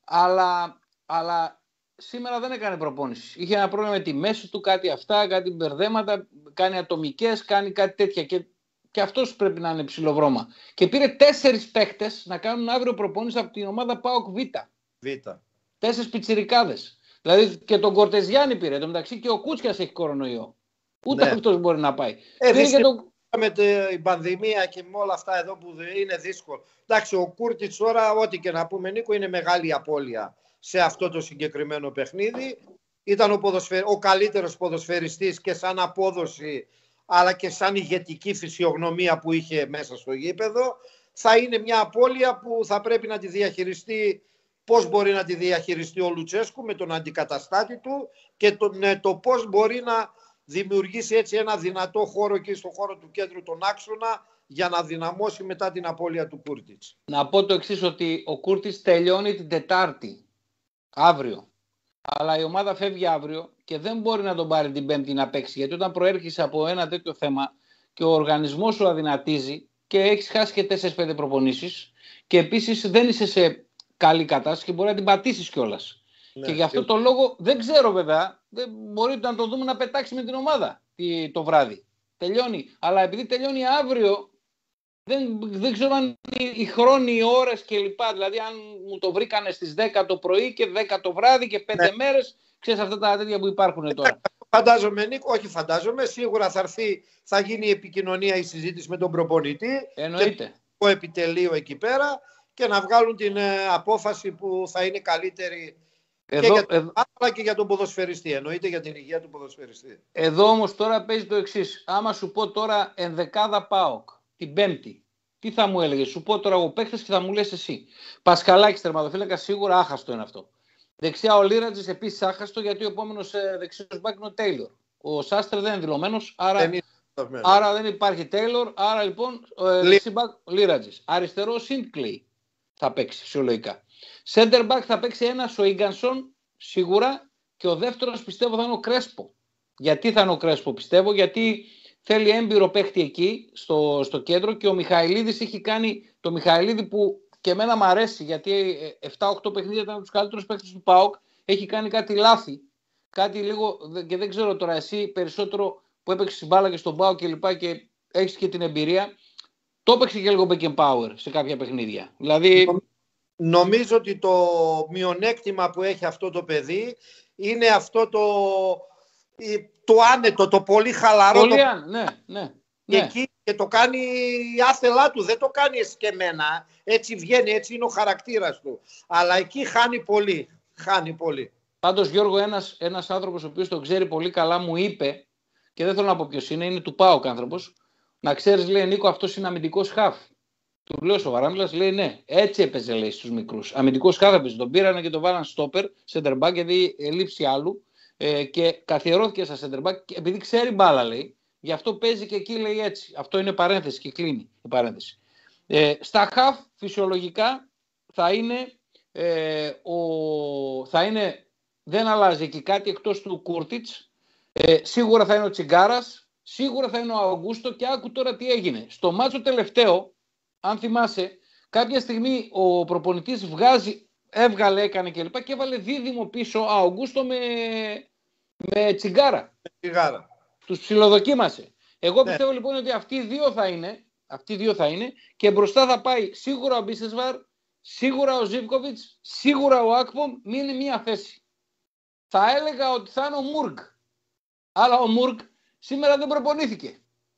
αλλά, αλλά σήμερα δεν έκανε προπόνηση. Είχε ένα πρόβλημα με τη μέση του, κάτι αυτά, κάτι μπερδέματα, κάνει ατομικές, κάνει κάτι τέτοια και, και αυτός πρέπει να είναι ψιλοβρώμα. Και πήρε τέσσερις παίχτες να κάνουν αύριο προπόνηση από την ομάδα ΠΑΟΚ Β. Β. Τέσσερις πιτσιρικάδες. Δηλαδή και τον Κορτεζιάννη πήρε. Εν τω μεταξύ και ο Κούτσιας έχει κορονοϊό. Ούτε ναι. αυτός μπορεί να πάει. Ε, πήρε και το... Με την πανδημία και με όλα αυτά εδώ που είναι δύσκολο. Εντάξει, ο Κούρτιτς τώρα, ό,τι και να πούμε, Νίκο, είναι μεγάλη απώλεια σε αυτό το συγκεκριμένο παιχνίδι. Ήταν ο, ποδοσφαι... ο καλύτερος ποδοσφαιριστής και σαν απόδοση, αλλά και σαν ηγετική φυσιογνωμία που είχε μέσα στο γήπεδο. Θα είναι μια απώλεια που θα πρέπει να τη διαχειριστεί. Πώς μπορεί να τη διαχειριστεί ο Λουτσέσκου με τον αντικαταστάτη του και το, ναι, το πώς μπορεί να δημιουργήσει έτσι ένα δυνατό χώρο και στο χώρο του κέντρου τον άξονα για να δυναμώσει μετά την απώλεια του Κούρτιτς. Να πω το εξής, ότι ο Κούρτιτς τελειώνει την Τετάρτη, αύριο. Αλλά η ομάδα φεύγει αύριο και δεν μπορεί να τον πάρει την Πέμπτη να παίξει. Γιατί όταν προέρχεσαι από ένα τέτοιο θέμα και ο οργανισμός σου αδυνατίζει και έχεις χάσει και τέσσερις πέντε προπονήσεις και επίσης δεν είσαι σε καλή κατάσταση και μπορεί να την πατήσεις κιόλας. Ναι, και γι' αυτό το λόγο δεν ξέρω βέβαια, δεν μπορεί να το δούμε να πετάξει με την ομάδα το βράδυ. Τελειώνει. Αλλά επειδή τελειώνει αύριο, δεν, δεν ξέρω αν οι χρόνοι, οι ώρες κλπ. Δηλαδή αν μου το βρήκανε στις δέκα το πρωί και δέκα το βράδυ και πέντε ναι. μέρες, ξέρεις αυτά τα τέτοια που υπάρχουν τώρα. Φαντάζομαι, Νίκο, όχι φαντάζομαι, σίγουρα θα έρθει, θα γίνει η επικοινωνία, η συζήτηση με τον προπονητή. Εννοείται. Και το επιτελείο εκεί πέρα και να βγάλουν την ε, απόφαση που θα είναι καλύτερη. Εδώ, και, για τον, εδώ, αλλά και για τον ποδοσφαιριστή, εννοείται για την υγεία του ποδοσφαιριστή. Εδώ όμως τώρα παίζει το εξής. Άμα σου πω τώρα ενδεκάδα ΠΑΟΚ την Πέμπτη, τι θα μου έλεγες? Σου πω τώρα εγώ παίχτες και θα μου λες εσύ. Πασχαλάκης τερματοφύλακα, σίγουρα άχαστο είναι αυτό. Δεξιά ο Λίρατζης επίσης άχαστο, γιατί ο επόμενος ε, δεξιός μπακ είναι ο Τέιλορ. Ο Σάστρε δεν είναι δηλωμένος, άρα δεν, είναι άρα δεν υπάρχει Τέιλορ. Άρα λοιπόν ε, δεξί μπακ Λίρατζης. Αριστερό Σίντκλεϊ θα παίξει φυσιολογικά. Center back θα παίξει ένας ο Ίγκανσον σίγουρα και ο δεύτερος πιστεύω θα είναι ο Κρέσπο. Γιατί θα είναι ο Κρέσπο πιστεύω? Γιατί θέλει έμπειρο παίχτη εκεί στο, στο κέντρο και ο Μιχαηλίδης έχει κάνει το Μιχαηλίδη που και εμένα μου αρέσει γιατί επτά οκτώ παιχνίδια ήταν από τους καλύτερους παίχτες του ΠΑΟΚ. Έχει κάνει κάτι λάθη, κάτι λίγο και δεν ξέρω τώρα εσύ περισσότερο που έπαιξε μπάλα και στον ΠΑΟΚ και λοιπά και έχεις και την εμπειρία. Το έπαιξε και λίγο back and power σε κάποια παιχνίδια. Δηλαδή... Νομίζω ότι το μειονέκτημα που έχει αυτό το παιδί είναι αυτό το, το άνετο, το πολύ χαλαρό. Πολύ το... αν, ναι, ναι. Και, ναι. εκεί, και το κάνει άθελά του, δεν το κάνει εσκεμμένα. Έτσι βγαίνει, έτσι είναι ο χαρακτήρας του. Αλλά εκεί χάνει πολύ. Χάνει πολύ. Πάντως, Γιώργο, ένας, ένας άνθρωπος ο οποίος τον ξέρει πολύ καλά μου είπε, και δεν θέλω να πω ποιος είναι, είναι του ΠΑΟΚ άνθρωπος, να ξέρεις, λέει, Νίκο, αυτός είναι αμυντικός χαφ. Του λέω σοβαρά, μιλάς, λέει, ναι, έτσι έπαιζε, λέει, στους μικρούς. Αμυντικός χαφ έπαιζε. Τον πήρανε και τον βάλαν στόπερ, center back, γιατί ελείψη άλλου ε, και καθιερώθηκε στα center back, επειδή ξέρει μπάλα, λέει, γι' αυτό παίζει και εκεί, λέει, έτσι. Αυτό είναι παρένθεση και κλείνει η παρένθεση. Ε, στα χαφ, φυσιολογικά, θα είναι, ε, ο, θα είναι, δεν αλλάζει εκεί κάτι εκτός του Κούρτιτς. Ε, σίγουρα θα είναι ο Τσιγκάρας, σίγουρα θα είναι ο Αουγκούστο και άκου τώρα τι έγινε. Στο μάτσο τελευταίο, αν θυμάσαι, κάποια στιγμή ο προπονητής βγάζει, έβγαλε, έκανε κλπ. Και, και έβαλε δίδυμο πίσω Αουγκούστο με, με Τσιγκάρα. Τσιγκάρα. Τους ψιλοδοκίμασε. Εγώ ναι. πιστεύω λοιπόν ότι αυτοί οι δύο θα είναι, αυτοί οι δύο θα είναι και μπροστά θα πάει σίγουρα ο Μπίσεσβαρ, σίγουρα ο Ζίβκοβιτς, σίγουρα ο Ακπομ, μείνει μία θέση. Θα έλεγα ότι θα είναι ο Μουργκ. Αλλά ο Μουργκ σήμερα δεν προπονήθηκε.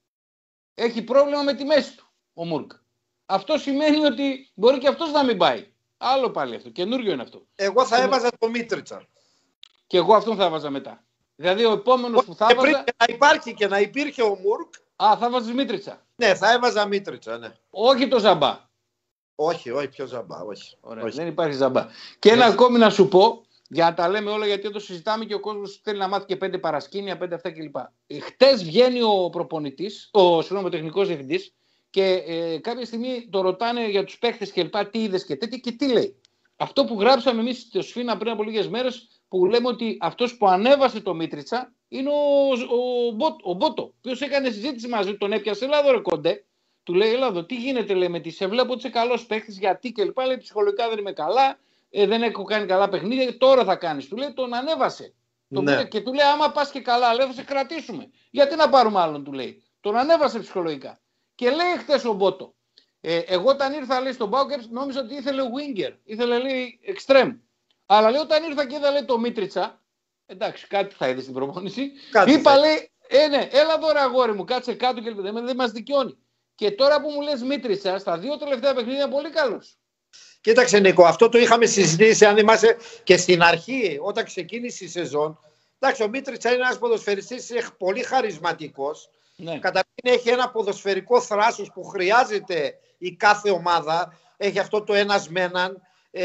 Έχει πρόβλημα με τη μέση του ο Μουργκ. Αυτό σημαίνει ότι μπορεί και αυτός να μην πάει. Άλλο πάλι αυτό. Καινούριο είναι αυτό. Εγώ θα έβαζα το Μίτριτσα. Και εγώ αυτόν θα έβαζα μετά. Δηλαδή ο επόμενος που θα έβαζα... Πριν και να υπάρχει και να υπήρχε ο Μουργκ. Α, θα έβαζες Μίτριτσα. Ναι, θα έβαζα Μίτριτσα, ναι. Όχι το Ζαμπά. Όχι, όχι, πιο Ζαμπά. Όχι. Ωραία, όχι. δεν υπάρχει Ζαμπά. Και ένα ακόμη να σου πω, για να τα λέμε όλα, γιατί το συζητάμε και ο κόσμος θέλει να μάθει και πέντε παρασκήνια, πέντε αυτά κλπ. Χτες βγαίνει ο προπονητής, ο, συγγνώμη, ο τεχνικός διευθυντής, και ε, κάποια στιγμή το ρωτάνε για τους παίχτες κλπ. Τι είδες και τέτοια και τι λέει. Αυτό που γράψαμε εμείς στο Σφίνα πριν από λίγες μέρες, που λέμε ότι αυτός που ανέβασε το Μίτριτσα είναι ο, ο, ο, ο Μπότο, ο οποίος έκανε συζήτηση μαζί του, τον έπιασε, Ελλάδο ρε κοντέ. Του λέει, Ελλάδο, τι γίνεται, λέει, με τη σε βλέπω ότι είσαι καλός παίχτης, γιατί κλπ. Λέει, ψυχολογικά δεν είμαι καλά. Ε, δεν έχω κάνει καλά παιχνίδια, τώρα θα κάνεις. Του λέει, τον ανέβασε. Ναι. Τον και του λέει, άμα πας και καλά, λέει, θα σε κρατήσουμε. Γιατί να πάρουμε άλλον, του λέει. Τον ανέβασε ψυχολογικά. Και λέει χτες ο Μπότο, ε, εγώ όταν ήρθα, λέει, στον ΠΑΟΚ, νόμιζα ότι ήθελε winger, ήθελε, λέει, extreme. Αλλά λέει, όταν ήρθα και είδα, λέει, το Μίτριτσα, εντάξει, κάτι θα είδε στην προπόνηση. Κάτι είπα, θα... λέει, ε, ναι, έλα εδώ, ρε αγόρι μου, κάτσε κάτω και δεν, δεν μας δικαιώνει. Και τώρα που μου λες Μίτριτσα, στα δύο τελευταία παιχνίδια είναι πολύ καλός. Κοίταξε, Νίκο, αυτό το είχαμε συζητήσει, αν θυμάσαι, και στην αρχή, όταν ξεκίνησε η σεζόν. Εντάξει, ο Μίτριτσα είναι ένας ποδοσφαιριστής πολύ χαρισματικός. Ναι. Καταρχήν έχει ένα ποδοσφαιρικό θράσος που χρειάζεται η κάθε ομάδα. Έχει αυτό το ένας με έναν.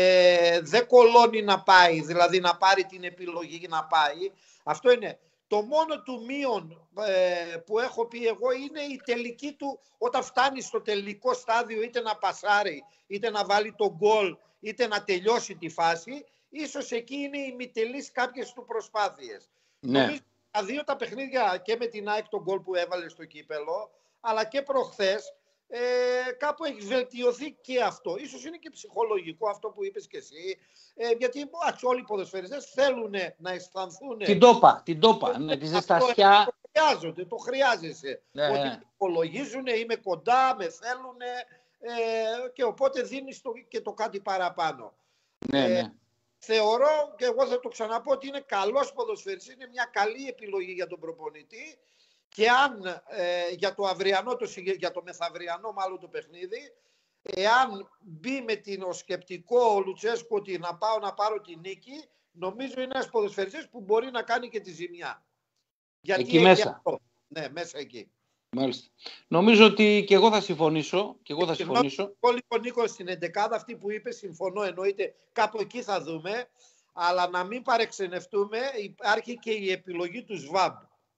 Ε, δεν κολώνει να πάει, δηλαδή να πάρει την επιλογή να πάει. Αυτό είναι. Το μόνο του μείον ε, που έχω πει εγώ είναι η τελική του, όταν φτάνει στο τελικό στάδιο, είτε να πασάρει, είτε να βάλει τον γκολ, είτε να τελειώσει τη φάση. Ίσως εκεί είναι οι μητελείς κάποιες του προσπάθειες. Ναι. Νομίζω τα δύο τα παιχνίδια, και με την ΑΕΚ τον γκολ που έβαλε στο κύπελο, αλλά και προχθές, ε, κάπου έχει βελτιωθεί και αυτό. Ίσως είναι και ψυχολογικό αυτό που είπες και εσύ, ε, γιατί όλοι οι ποδοσφαιριστές θέλουν να αισθανθούν την τόπα, την τόπα, ναι, τη ζεστασιά. Το χρειάζονται, το χρειάζεσαι. Ναι. Ότι υπολογίζουν, είμαι κοντά, με θέλουν, ε, και οπότε δίνεις το, και το κάτι παραπάνω. Ναι, ναι. Ε, θεωρώ, και εγώ θα το ξαναπώ, ότι είναι καλός ποδοσφαιριστής, είναι μια καλή επιλογή για τον προπονητή. Και αν ε, για το αυριανό, το, για το μεθαυριανό μάλλον το παιχνίδι, εάν μπει με την ο σκεπτικό ο Λουτσέσκο ότι να πάω να πάρω τη νίκη, νομίζω είναι ένας ποδοσφαιριστής που μπορεί να κάνει και τη ζημιά. Γιατί εκεί μέσα. Αυτό. Ναι, μέσα εκεί. Μάλιστα. Νομίζω ότι και εγώ θα συμφωνήσω. Και εγώ θα συμφωνήσω. Εγώ λοιπόν, Νίκο, στην εντεκάδα αυτή που είπε, συμφωνώ, εννοείται κάπου εκεί θα δούμε, αλλά να μην παρεξενευτούμε, υπάρχει και η επιλογή του ΣΒΑΜ.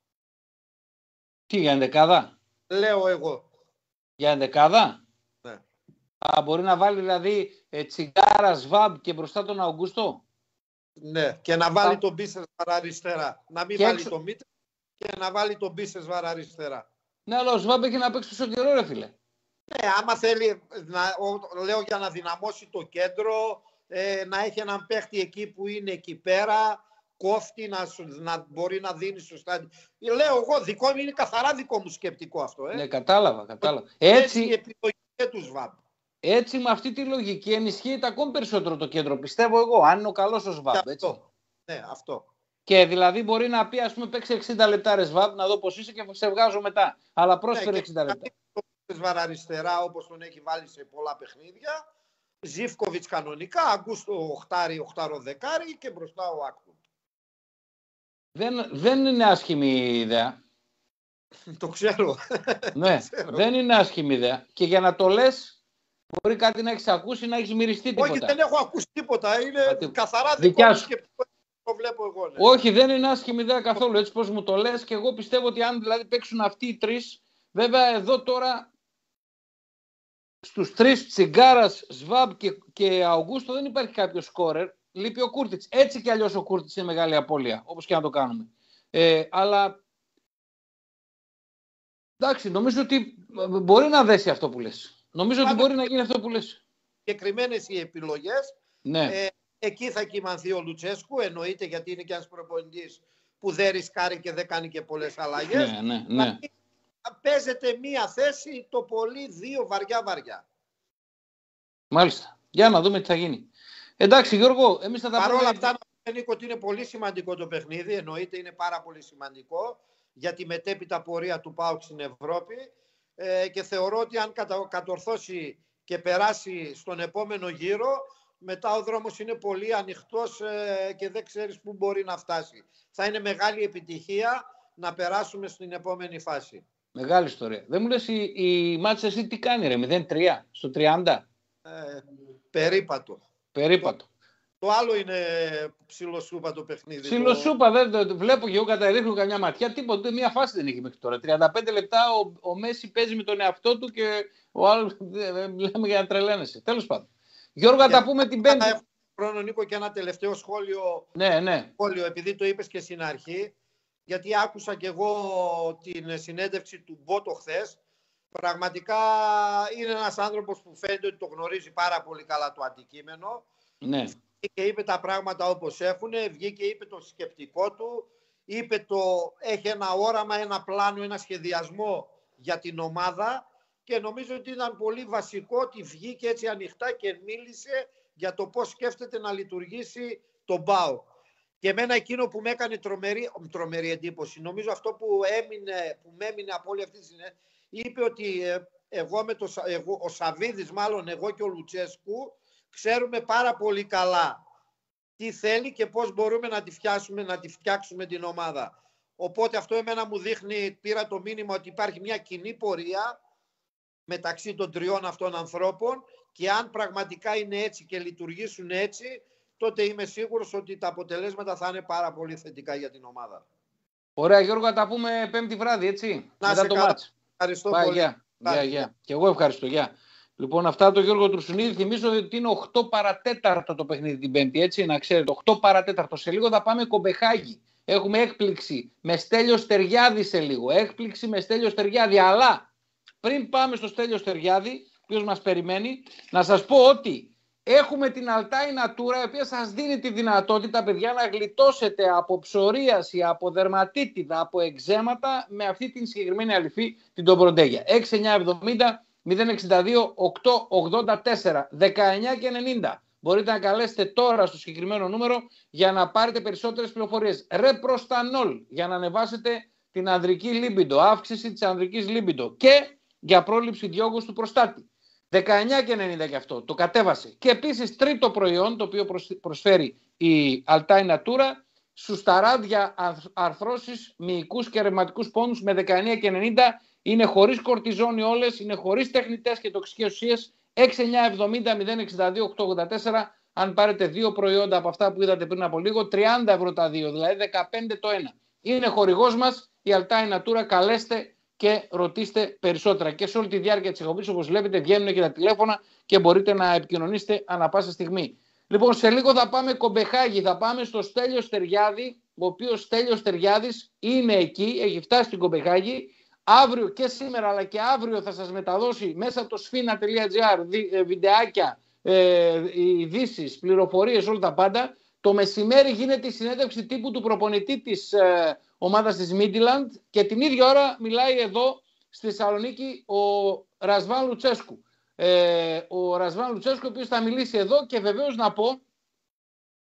Τι, για ενδεκάδα? Λέω εγώ. Για ενδεκάδα? Ναι. Α, μπορεί να βάλει δηλαδή ε, Τσιγκάρα, Σβάμπ και μπροστά τον Αουγκούστο. Ναι, και να βάλει τον Μπίσεσβαρ αριστερά. Να μην και βάλει έξω... τον Μίτρη και να βάλει τον Μπίσεσβαρ αριστερά. Ναι, αλλά ο Σβάμπ έχει να παίξει τόσο καιρό, ρε φίλε. Ναι, άμα θέλει, να, ο, λέω, για να δυναμώσει το κέντρο, ε, να έχει έναν παίχτη εκεί που είναι εκεί πέρα, κόφτη, να, να μπορεί να δίνει στο στάδιο. Λέω εγώ, δικό μου, είναι καθαρά δικό μου σκεπτικό αυτό. Ε. Ναι, κατάλαβα, κατάλαβα. Έτσι, η επιλογή του ΣΒΑΜ. Έτσι, με αυτή τη λογική ενισχύεται ακόμη περισσότερο το κέντρο, πιστεύω εγώ, αν είναι ο καλός ο ΣΒΑΜ. Αυτό. Ναι, αυτό. Και δηλαδή μπορεί να πει, ας πούμε, παίξει εξήντα λεπτά ρε Σβάμπ, να δω πώς είσαι και σε βγάζω μετά. Αλλά πρόσφερε ναι, εξήντα λεπτά. Σβάρ αριστερά, όπως τον έχει βάλει σε πολλά παιχνίδια. Ζίβκοβιτς κανονικά, Αγκούστο οχτάρι, οχτάρο δεκάρι και μπροστά ο Άκπου. Δεν, δεν είναι άσχημη η ιδέα. Το ξέρω. Ναι, το ξέρω. Δεν είναι άσχημη ιδέα. Και για να το λες, μπορεί κάτι να έχεις ακούσει, να έχεις μυριστεί τίποτα. Όχι, δεν έχω ακούσει τίποτα. Είναι Άτι... καθαρά δικό μου και το βλέπω εγώ. Ναι. Όχι, δεν είναι άσχημη ιδέα καθόλου. Έτσι πως μου το λες, και εγώ πιστεύω ότι αν δηλαδή παίξουν αυτοί οι τρεις, βέβαια εδώ τώρα στους τρεις, Τσιγκάρας, Σβάμπ και, και Αουγκούστο, δεν υπάρχει κάποιο σκόρερ. Λείπει ο Κούρτιτς. Έτσι κι αλλιώς ο Κούρτιτς είναι μεγάλη απώλεια, όπως και να το κάνουμε. Ε, αλλά εντάξει, νομίζω ότι μπορεί να δέσει αυτό που λες. Νομίζω Πάμε ότι μπορεί να γίνει αυτό που λες. Συγκεκριμένες οι επιλογές. Ναι. Ε, εκεί θα κοιμανθεί ο Λουτσέσκου, εννοείται, γιατί είναι και ένας προπονητής που δεν ρισκάρει και δεν κάνει και πολλές αλλαγές. Ναι, ναι, ναι. Παίζεται μία θέση, το πολύ δύο βαριά-βαριά. Μάλιστα. Για να δούμε τι θα γίνει. Εντάξει, Γιώργο, εμείς θα τα Παρ' όλα πούμε... αυτά, Νίκο, ότι είναι πολύ σημαντικό το παιχνίδι, εννοείται είναι πάρα πολύ σημαντικό για τη μετέπειτα πορεία του ΠΑΟΚ στην Ευρώπη ε, και θεωρώ ότι αν κατα... κατορθώσει και περάσει στον επόμενο γύρο, μετά ο δρόμος είναι πολύ ανοιχτός ε, και δεν ξέρεις πού μπορεί να φτάσει. Θα είναι μεγάλη επιτυχία να περάσουμε στην επόμενη φάση. Μεγάλη ιστορία. Δεν μου λες η, η Manchester City τι κάνει ρε, μηδέν τρία στο τριάντα. Ε, περίπατο. Περίπατο. Το, το άλλο είναι ψιλοσούπα το παιχνίδι. Ψιλοσούπα, δεν το, το βλέπω και εγώ καταδείχνω καμιά ματιά. Τίποτα, μία φάση δεν έχει μέχρι τώρα. τριάντα πέντε λεπτά ο, ο Μέση παίζει με τον εαυτό του και ο άλλος λέμε για να τρελαίνεσαι. Τέλος πάντων. Γιώργο, θα τα πούμε την Πέμπτη. Έχω χρόνο, Νίκο, και ένα τελευταίο σχόλιο. Ναι, ναι. Σχόλιο, επειδή το είπες και στην αρχή. Γιατί άκουσα και εγώ την συνέντευξη του Μπότο χθες. Πραγματικά είναι ένας άνθρωπος που φαίνεται ότι το γνωρίζει πάρα πολύ καλά το αντικείμενο. Ναι. Και είπε τα πράγματα όπως έχουν, βγήκε, είπε το σκεπτικό του, είπε το έχει ένα όραμα, ένα πλάνο, ένα σχεδιασμό για την ομάδα και νομίζω ότι ήταν πολύ βασικό ότι βγήκε έτσι ανοιχτά και μίλησε για το πώς σκέφτεται να λειτουργήσει το ΠΑΟΚ. Και εμένα εκείνο που με έκανε τρομερή, τρομερή εντύπωση, νομίζω αυτό που, έμεινε, που με έμεινε από όλη αυτή τη συνέντευξη, είπε ότι ε, εγώ με το, εγώ, ο Σαββίδης, μάλλον εγώ και ο Λουτσέσκου, ξέρουμε πάρα πολύ καλά τι θέλει και πώς μπορούμε να τη φτιάξουμε, να τη φτιάξουμε την ομάδα. Οπότε αυτό εμένα μου δείχνει, πήρα το μήνυμα ότι υπάρχει μια κοινή πορεία μεταξύ των τριών αυτών ανθρώπων και αν πραγματικά είναι έτσι και λειτουργήσουν έτσι, τότε είμαι σίγουρος ότι τα αποτελέσματα θα είναι πάρα πολύ θετικά για την ομάδα. Ωραία, Γιώργο, θα τα πούμε Πέμπτη βράδυ, έτσι, να μετά το καλά. μάτς. Ευχαριστώ Bye, πολύ. Γεια, γεια, γεια. Και εγώ ευχαριστώ, γεια. Λοιπόν, αυτά το Γιώργο Τρουσουνίδη. Θυμίζω ότι είναι οκτώ παρατέταρτο το παιχνίδι την Πέμπτη, έτσι, να ξέρετε. οκτώ παρατέταρτο. Σε λίγο θα πάμε Κομπεχάγη. Έχουμε έκπληξη με Στέλιο Στεριάδη σε λίγο. Έκπληξη με Στέλιο Στεριάδη. Αλλά πριν πάμε στο Στέλιο Στεριάδη, ο οποίος μας περιμένει, να σας πω ότι έχουμε την Altai Natura, η οποία σας δίνει τη δυνατότητα, παιδιά, να γλιτώσετε από ψωρίαση, από δερματίτιδα, από εξέματα με αυτή την συγκεκριμένη αληφή, την Ντομπροντέγια. έξι εννιά εβδομήντα μηδέν εξήντα δύο οκτακόσια ογδόντα τέσσερα δεκαεννιά και ενενήντα. Μπορείτε να καλέσετε τώρα στο συγκεκριμένο νούμερο για να πάρετε περισσότερες πληροφορίες. Ρεπροστανόλ για να ανεβάσετε την ανδρική λίμπιντο, αύξηση της ανδρικής λίμπιντο και για πρόληψη διόγκους του προστάτη. δεκαεννιά και ενενήντα και αυτό, το κατέβασε. Και επίσης τρίτο προϊόν το οποίο προσφέρει η Altai Natura, σουσταράντ για αρθρώσεις, μυϊκούς και ρευματικούς πόνους με δεκαεννιά και ενενήντα. Είναι χωρίς κορτιζόνη όλες, είναι χωρίς τεχνητές και τοξικές ουσίες. έξι εννιά εβδομήντα μηδέν εξήντα δύο οκτακόσια ογδόντα τέσσερα. Αν πάρετε δύο προϊόντα από αυτά που είδατε πριν από λίγο, τριάντα ευρώ τα δύο, δηλαδή δεκαπέντε το ένα. Είναι χορηγός μας η Altai Natura, καλέστε και ρωτήστε περισσότερα. Και σε όλη τη διάρκεια της εκπομπής, όπως βλέπετε, βγαίνουν και τα τηλέφωνα και μπορείτε να επικοινωνήσετε ανά πάσα στιγμή. Λοιπόν, σε λίγο θα πάμε Κομπεχάγη, θα πάμε στο Στέλιο Στεριάδη, ο οποίος Στέλιος Στεριάδης είναι εκεί, έχει φτάσει στην Κομπεχάγη. Αύριο και σήμερα αλλά και αύριο θα σας μεταδώσει μέσα από το σφίνα τελεία τζι άρ βιντεάκια, ε, ειδήσεις, πληροφορίες, όλα τα πάντα. Το μεσημέρι γίνεται η συνέντευξη τύπου του προπονητή της ε, ομάδας της Midland και την ίδια ώρα μιλάει εδώ στη Θεσσαλονίκη ο Ρασβάν Λουτσέσκου. Ε, ο Ρασβάν Λουτσέσκου, ο οποίος θα μιλήσει εδώ και βεβαίως να πω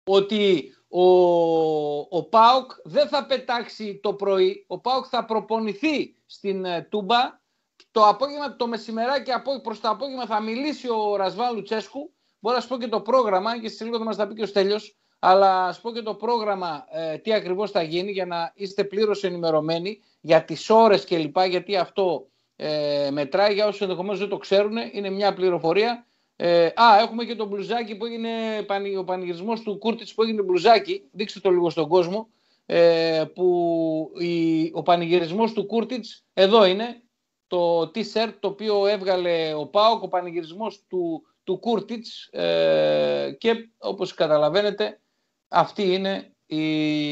ότι ο, ο ΠΑΟΚ δεν θα πετάξει το πρωί, ο ΠΑΟΚ θα προπονηθεί στην ε, Τούμπα, το απόγευμα, το μεσημεράκι προς το απόγευμα θα μιλήσει ο Ρασβάν Λουτσέσκου, μπορώ να σου πω και το πρόγραμμα και σε λίγο θα μας τα πει και ο Στέλιος, αλλά να σου πω και το πρόγραμμα ε, τι ακριβώς θα γίνει για να είστε πλήρως ενημερωμένοι για τις ώρες κλπ, γιατί αυτό ε, μετράει για όσους ενδεχομένως δεν το ξέρουν, είναι μια πληροφορία. Ε, α, έχουμε και το μπλουζάκι που έγινε, ο πανηγυρισμός του Κούρτιτς που έγινε μπλουζάκι, δείξτε το λίγο στον κόσμο, ε, που η, ο πανηγυρισμός του Κούρτιτς, εδώ είναι το t-shirt το οποίο έβγαλε ο ΠΑΟΚ, ο πανηγυρισμός του, του Κούρτιτς, ε, και όπως καταλαβαίνετε αυτή είναι η,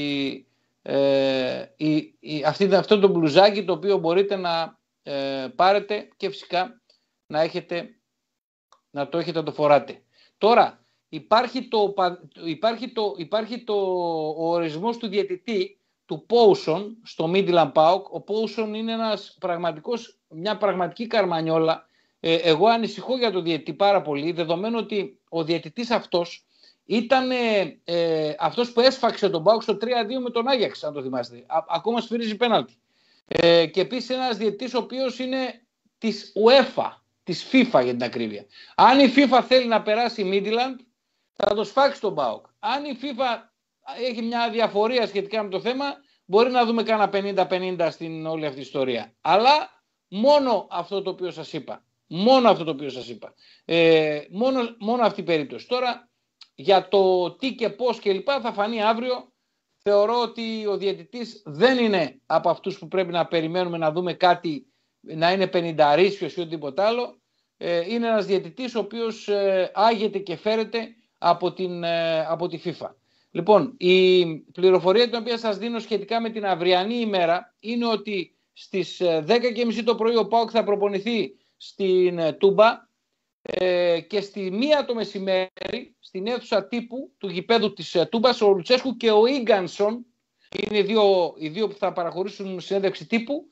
ε, η, η, αυτή, αυτό το μπλουζάκι το οποίο μπορείτε να ε, πάρετε και φυσικά να έχετε να το έχετε, να το φοράτε. Τώρα, υπάρχει, το, υπάρχει, το, υπάρχει το, ο ορισμός του διαιτητή, του Πόουσον, στο Midland ΠΑΟΚ. Ο Πόουσον είναι ένας πραγματικός, μια πραγματική καρμανιόλα. Ε, εγώ ανησυχώ για το διαιτητή πάρα πολύ, δεδομένου ότι ο διαιτητής αυτός ήταν ε, ε, αυτός που έσφαξε τον ΠΑΟΚ στο τρία δύο με τον Άγιαξ, αν το θυμάστε. Α, ακόμα σφυρίζει πέναλτι. Ε, και επίσης ένας διαιτητής ο οποίος είναι της UEFA, της FIFA για την ακρίβεια. Αν η FIFA θέλει να περάσει Midland, θα το σφάξει τον ΠΑΟΚ. Αν η FIFA έχει μια διαφορία σχετικά με το θέμα, μπορεί να δούμε κάνα πενήντα πενήντα στην όλη αυτή η ιστορία. Αλλά μόνο αυτό το οποίο σας είπα. Μόνο αυτό το οποίο σας είπα. Ε, μόνο, μόνο αυτή η περίπτωση. Τώρα, για το τι και πώς και λοιπά θα φανεί αύριο. Θεωρώ ότι ο διαιτητής δεν είναι από αυτούς που πρέπει να περιμένουμε να δούμε κάτι να είναι πενηνταρίσιος ή οτιδήποτε άλλο. Ε, είναι ένας διαιτητής ο οποίος ε, άγεται και φέρεται από, την, ε, από τη FIFA. Λοιπόν, η πληροφορία την οποία σας δίνω σχετικά με την αυριανή ημέρα είναι ότι στις δέκα και μισή το πρωί ο ΠΑΟΚ θα προπονηθεί στην ε, Τούμπα ε, και στη μία το μεσημέρι στην αίθουσα τύπου του γηπέδου της ε, Τούμπας ο Λουτσέσκου και ο Ίγκανσον είναι οι δύο, οι δύο που θα παραχωρήσουν συνέντευξη τύπου.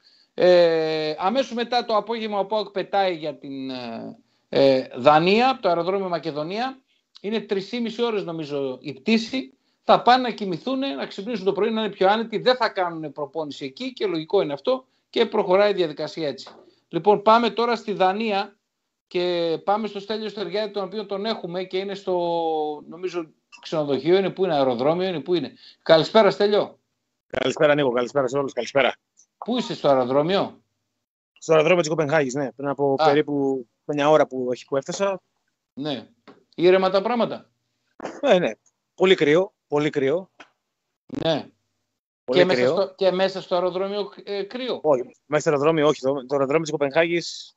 Ε, αμέσως μετά το απόγευμα ο ΠΑΟΚ πετάει για την ε, ε, Δανία, το αεροδρόμιο Μακεδονία. Είναι τρεις και μισή ώρες νομίζω η πτήση. Θα πάνε να κοιμηθούν, να ξυπνήσουν το πρωί, να είναι πιο άνετοι. Δεν θα κάνουν προπόνηση εκεί και λογικό είναι αυτό και προχωράει η διαδικασία έτσι. Λοιπόν, πάμε τώρα στη Δανία και πάμε στο Στέλιο Στεριάδη, τον οποίο τον έχουμε και είναι στο, νομίζω, ξενοδοχείο. Είναι που είναι, αεροδρόμιο είναι, που είναι. Καλησπέρα, Στέλιο. Καλησπέρα, Νίκο. Καλησπέρα σε όλους. Καλησπέρα. Πού είσαι, στο αεροδρόμιο? Στο αεροδρόμιο της Κοπενχάγης, ναι. Πριν από Α. περίπου μια ώρα που, που έφτασα. Ναι. Ήρεμα τα πράγματα. Ναι, ναι. Πολύ κρύο. Πολύ κρύο. Ναι. Πολύ και, κρύο. Μέσα στο, και μέσα στο αεροδρόμιο ε, κρύο. Όχι. Μέσα στο αεροδρόμιο όχι. Το, το αεροδρόμιο της Κοπενχάγης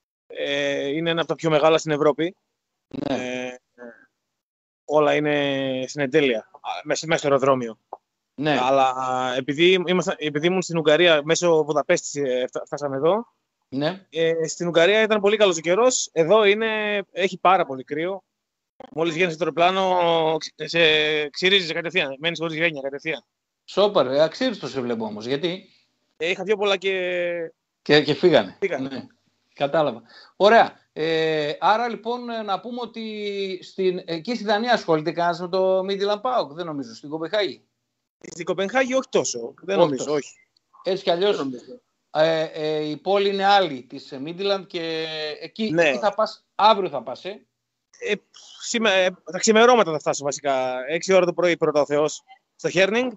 ε, είναι ένα από τα πιο μεγάλα στην Ευρώπη. Ναι. Ε, όλα είναι στην εντέλεια. Μέσα, μέσα στο αεροδρόμιο. Ναι. Αλλά επειδή, ήμασταν, επειδή ήμουν στην Ουγγαρία, μέσω Βουδαπέστης φτάσαμε εδώ. Ναι. Ε, στην Ουγγαρία ήταν πολύ καλός ο καιρός. Εδώ είναι, έχει πάρα πολύ κρύο. Μόλις βγαίνεις στο αεροπλάνο, σε ξυρίζεις κατευθείαν. Μένεις χωρίς γένεια κατευθείαν. Σόπαρ, ε, αξίριστο σε βλέπω όμως. Γιατί? Ε, είχα πιο πολλά και... Και, και φύγανε. φύγανε. Ναι. Κατάλαβα. Ωραία. Ε, άρα λοιπόν να πούμε ότι στην, εκεί στη Δανία ασχολείται κανένας με το Midland ΠΑΟΚ, δεν νομίζω, στην Κοπενχάγη. Στην Κοπενχάγη όχι τόσο. Δεν όχι νομίζω, τόσο. όχι. Έτσι κι αλλιώς ε, ε, η πόλη είναι άλλη της Midland και εκεί, ναι. εκεί θα πας, αύριο θα πας, ε. Ε, σήμερα, τα ξημερώματα θα φτάσω βασικά. έξι ώρα το πρωί πρώτα ο Θεός στο Χέρνινγκ.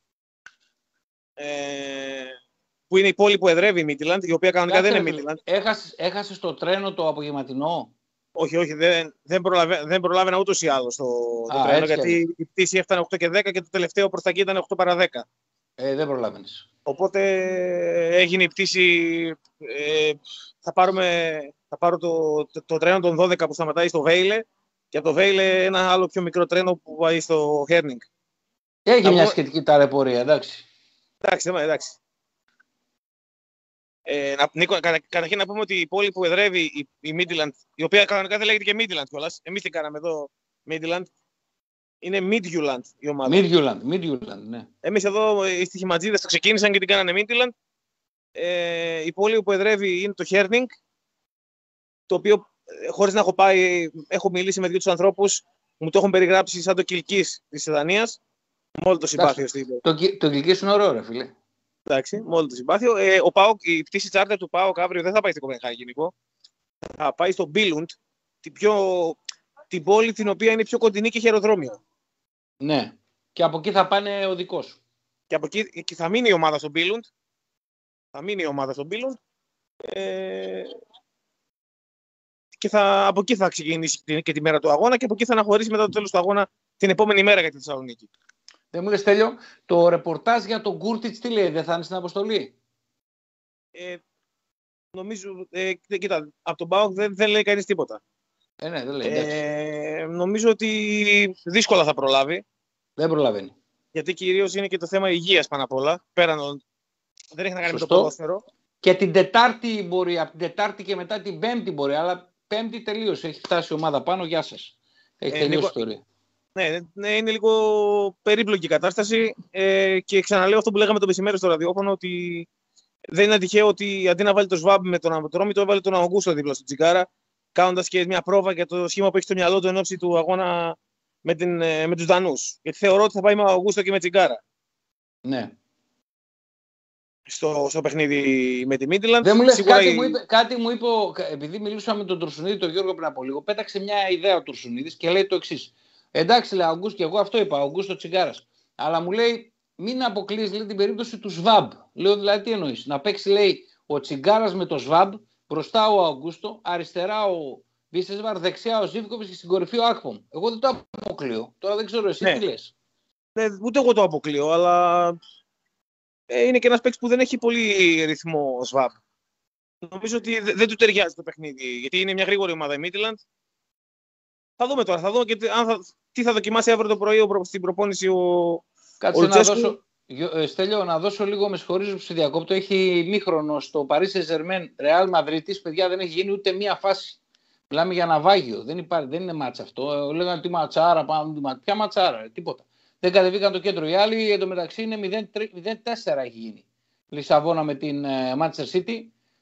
Ε, που είναι η πόλη που εδρεύει η Midland, η οποία κανονικά δεν είναι Midland. Έχασες, έχασες το τρένο το απογευματινό? Όχι, όχι, δεν, δεν, προλαβα, δεν προλάβαινα ούτως ή άλλως το, το τρένο, γιατί έτσι. Η πτήση έφτανε οκτώ και δέκα και το τελευταίο προς τα εκεί ήταν οκτώ παρά δέκα. Ε, δεν προλάβαινες. Οπότε έγινε η πτήση, ε, θα, πάρουμε, θα πάρω το, το, το τρένο των δώδεκα που σταματάει στο Βέιλε και από το Βέιλε ένα άλλο πιο μικρό τρένο που πάει στο Χέρνινγκ. Έχει από... μια σχετική ταλαιπωρία, εντάξει. Εντάξει, εντάξει. Ε, να, Νίκο, κατα, καταρχήν να πούμε ότι η πόλη που εδρεύει η, η Midland, η οποία κανονικά δεν λέγεται και Midland κιόλας, εμείς την κάναμε εδώ Midland, είναι Midland η ομάδα. Midland, Midland, ναι. Εμείς εδώ οι στοιχηματζίδες το ξεκίνησαν και την κάνανε Midland. Ε, η πόλη που εδρεύει είναι το Χέρνινγκ, το οποίο χωρίς να έχω πάει, έχω μιλήσει με δύο τους ανθρώπους, μου το έχουν περιγράψει σαν το Κιλκής της Δανίας. Με όλο το συμπάθειο. Το, το Κιλκής είναι ωραίο, ρε φίλε. Εντάξει, με όλο το συμπάθειο. Ε, ο ΠΑΟΚ, η πτήση τσάρτερ του ΠΑΟΚ αύριο δεν θα πάει στην Κοπενχάγη, Νίκο. Θα πάει στο Μπίλουντ, την, πιο, την πόλη την οποία είναι πιο κοντινή και έχει αεροδρόμιο. Ναι. Και από εκεί θα πάνε ο δικός σου. Και από εκεί και θα μείνει η ομάδα στο Μπίλουντ. Θα μείνει η ομάδα στο Μπίλουντ. Ε, και θα, από εκεί θα ξεκινήσει και τη μέρα του αγώνα και από εκεί θα αναχωρήσει μετά το τέλος του αγώνα την επόμενη μέρα για τη Θεσσαλονίκη. Δεν μου λες, Τέλειο, το ρεπορτάζ για τον Γκούρτιτς τι λέει, δεν θα είναι στην αποστολή? Ε, νομίζω, ε, κοίτα, από τον ΠΑΟΚ δεν, δεν λέει κανείς τίποτα. Ε, ναι, δεν λέει. Ε, νομίζω ότι δύσκολα θα προλάβει. Δεν προλαβαίνει. Γιατί κυρίως είναι και το θέμα υγείας πάνω απ' όλα. Πέραν, δεν έχει να κάνει Σωστό. με το ποδόσφαιρο. Και την Τετάρτη μπορεί, από την Τετάρτη και μετά την Πέμπτη μπορεί, αλλά Πέμπτη τελείωσε. Έχει φτάσει η ομάδα πάνω, γεια σας. Έχει ε, τελειώσει η ιστορία. Ναι, ναι, είναι λίγο περίπλοκη η κατάσταση ε, και ξαναλέω αυτό που λέγαμε το μεσημέρι στο ραδιόφωνο, ότι δεν είναι τυχαίο ότι αντί να βάλει το Σβάμπ με τον Ατρόμητο, το έβαλε τον Αουγκούστο δίπλα στο Τσιγκάρα, κάνοντας και μια πρόβα για το σχήμα που έχει στο μυαλό του εν ώψη του αγώνα με, την, με τους Δανούς. Γιατί θεωρώ ότι θα πάει με Αουγκούστο και με Τσιγκάρα. Ναι. Στο, στο παιχνίδι με τη Μίτιλαντ. Δεν μου λες, κάτι, η... μου είπε, κάτι μου είπε, επειδή μιλούσαμε με τον Τουρσουνίδη, τον Γιώργο πριν από λίγο, πέταξε μια ιδέα ο Τουρσουνίδης και λέει το εξής. Εντάξει, λέει Αουγκούστο, και εγώ αυτό είπα, Αουγκούστο Τσιγκάρας. Αλλά μου λέει, μην αποκλείσει την περίπτωση του Σβάμπ. Λέω δηλαδή, τι εννοείς? Να παίξει, λέει, ο Τσιγκάρας με το Σβάμπ, μπροστά ο Αουγκούστο, αριστερά ο Βίσεσβαρ, δεξιά ο Ζίβκοβιτς και στην κορυφή ο Άκπομ. Εγώ δεν το αποκλείω. Τώρα δεν ξέρω εσύ ναι. τι λες. Ναι, ούτε εγώ το αποκλείω, αλλά ε, είναι και ένας παίκτης που δεν έχει πολύ ρυθμό ο Σβάμπ. Νομίζω ότι δεν, δεν του ταιριάζει το παιχνίδι, γιατί είναι μια γρήγορη ομάδα η Μίτιλαντ. Θα δούμε τώρα, θα δούμε και τι, αν θα, τι θα δοκιμάσει αύριο το πρωί στην προπόνηση ο Κάτσε ο να δώσω, Στέλιο, να δώσω λίγο, με συγχωρίζω που σε διακόπτω. Έχει μήχρονο στο Paris Saint-Germain Real Madrid, παιδιά, δεν έχει γίνει ούτε μία φάση. Μιλάμε για ναυάγιο, δεν, υπάρχει, δεν είναι μάτσα αυτό. Λέγανε τι ματσάρα, πάνω, τι ματσάρα. Ποια ματσάρα, τίποτα. Δεν κατεβήκαν το κέντρο. Οι άλλοι εντωμεταξύ είναι μηδέν τέσσερα έχει γίνει. Λισαβόνα με την uh, Manchester City.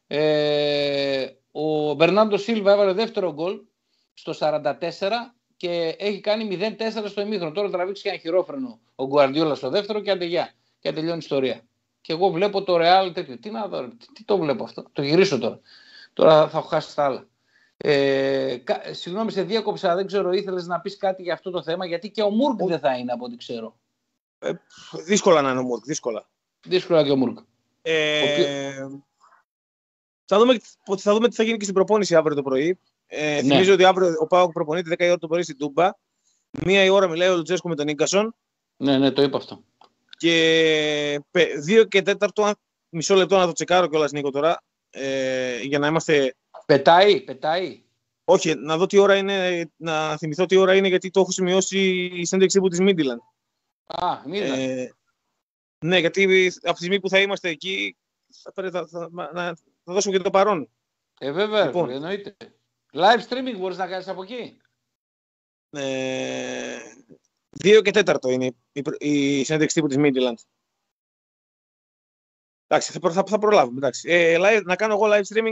Ε, ο Μπερνάντο Σίλβα έβαλε δεύτερο γκολ στο σαράντα τέσσερα και έχει κάνει μηδέν τέσσερα στο ημίχρονο. Τώρα τραβήξει και ένα χειρόφρενο ο Γκουαρντιόλα στο δεύτερο και αντεγιά. Και τελειώνει η ιστορία. Και εγώ βλέπω το Real τέτοιο. Τι να δω, τι, τι το βλέπω αυτό. Το γυρίσω τώρα. Τώρα θα έχω χάσει τα άλλα. Ε, κα, συγγνώμη, σε διάκοψα, δεν ξέρω, ήθελες να πεις κάτι για αυτό το θέμα, γιατί και ο Μουρκ δεν θα είναι από ό,τι ξέρω. Ε, δύσκολα να είναι ο Μουρκ, δύσκολα. Δύσκολα και ο Μουρκ. Ε, οποίο... θα, δούμε, θα δούμε τι θα γίνει και στην προπόνηση αύριο το πρωί. Ε, ναι. Θυμίζω ότι αύριο ο ΠΑΟΚ προπονείται δέκα η ώρα το πρωί στην Τούμπα. Μία η ώρα μιλάει ο Λουτσέσκο με τον Ίγκασον. Ναι, ναι, το είπα αυτό. Και δύο και τέταρτο, μισό λεπτό να το τσεκάρω κιόλας, Νίκο, τώρα. Ε, για να είμαστε. Πετάει, πετάει. Όχι, να δω τι ώρα είναι, να θυμηθώ τι ώρα είναι, γιατί το έχω σημειώσει η συνέντευξη τύπου της Μίτιλαντ. Α, Μίτιλαντ. Ε, ναι, γιατί από τη στιγμή που θα είμαστε εκεί, θα, θα, θα, θα, να, θα δώσουμε και το παρόν. Ε, βέβαια, λοιπόν. Εννοείται. Live streaming μπορείς να κάνεις από εκεί. Ε, δύο και τέταρτο είναι η, η συνέντευξη τύπου της Μίτιλαντ. Εντάξει, θα, θα, θα προλάβουμε. Εντάξει. Ε, live, να κάνω εγώ live streaming.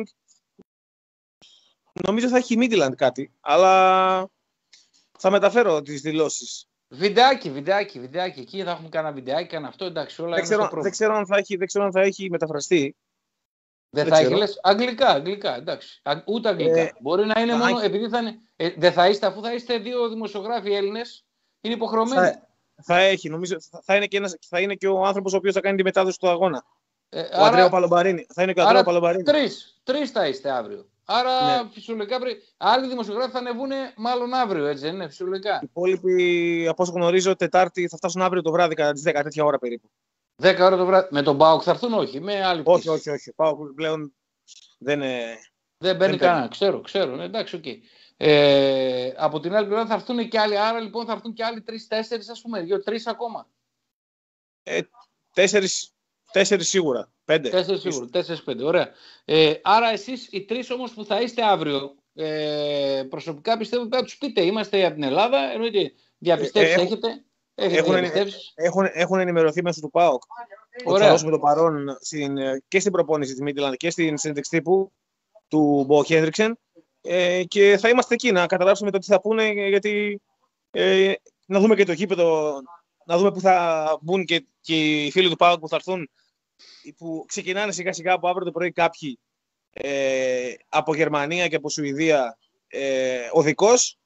Νομίζω θα έχει η Midland κάτι, αλλά θα μεταφέρω τις δηλώσεις. Βιντεάκι, βιντεάκι, βιντεάκι. Εκεί θα έχουμε κανένα βιντεάκι, κανένα αυτό. Εντάξει, όλα δεν, ξέρω, δεν, ξέρω αν θα έχει, δεν ξέρω αν θα έχει μεταφραστεί. Δεν, δεν θα ξέρω. Έχει, λες, αγγλικά, αγγλικά, εντάξει. Ούτε αγγλικά. Ε, Μπορεί να είναι μόνο, έχει... επειδή θα είναι, ε, δεν θα είστε, αφού θα είστε δύο δημοσιογράφοι Έλληνες, είναι υποχρεωμένοι. Θα, θα έχει, νομίζω, θα είναι, και ένας, θα είναι και ο άνθρωπος ο οποίος θα κάνει τη μετάδοση του αγώνα. Ε, ο Αντρέο Παλομπαρίνη. Θα είναι και ο Αντρέο Παλομπαρίνη. Τρεις, τρεις θα είστε αύριο. Άρα ναι. Φυσιολογικά πρέπει. Άλλοι δημοσιογράφοι θα ανεβούν μάλλον αύριο, έτσι δεν είναι, φυσιολογικά. Οι υπόλοιποι, από όσο γνωρίζω, Τετάρτη θα φτάσουν αύριο το βράδυ κατά τις δέκα, τέτοια ώρα περίπου. δέκα ώρα το βράδυ. Με τον ΠΑΟΚ θα έρθουν, όχι, με άλλη πτήση. Όχι, όχι, όχι. ΠΑΟΚ πλέον δεν είναι. Δεν μπαίνει κανένα, ξέρω, ξέρω. Ναι, εντάξει, οκ. Okay. Ε, από την άλλη πλευρά θα έρθουν και άλλοι, άρα λοιπόν θα έρθουν και άλλοι τρεις-τέσσερις, ας πούμε, δύο-τρεις ακόμα. Ε, τέσσερις, τέσσερις σίγουρα. Πέντε. Τέσσερις σίγουρα, τέσσερις-πέντε, ωραία. Ε, άρα εσείς οι τρεις όμως που θα είστε αύριο, ε, προσωπικά πιστεύω ότι πρέπει να τους πείτε, είμαστε από την Ελλάδα, εννοείται διαπιστεύσεις ε, έχετε. Έχετε έχουν, διαπιστεύσεις. Έχουν, έχουν ενημερωθεί μέσω του ΠΑΟΚ. Ότι θα δώσουμε το παρόν στην, και στην προπόνηση της Μίτιλαντ και στην συνέντευξη τύπου του Μπο Χένδριξεν. Ε, και θα είμαστε εκεί να καταλάβουμε το τι θα πούνε, γιατί Ε, να δούμε και το γήπεδο, να δούμε που θα μπουν και, και οι φίλοι του ΠΑΟΚ που θα έρθουν, που ξεκινάνε σιγά σιγά από αύριο το πρωί κάποιοι ε, από Γερμανία και από Σουηδία ε, οδικός.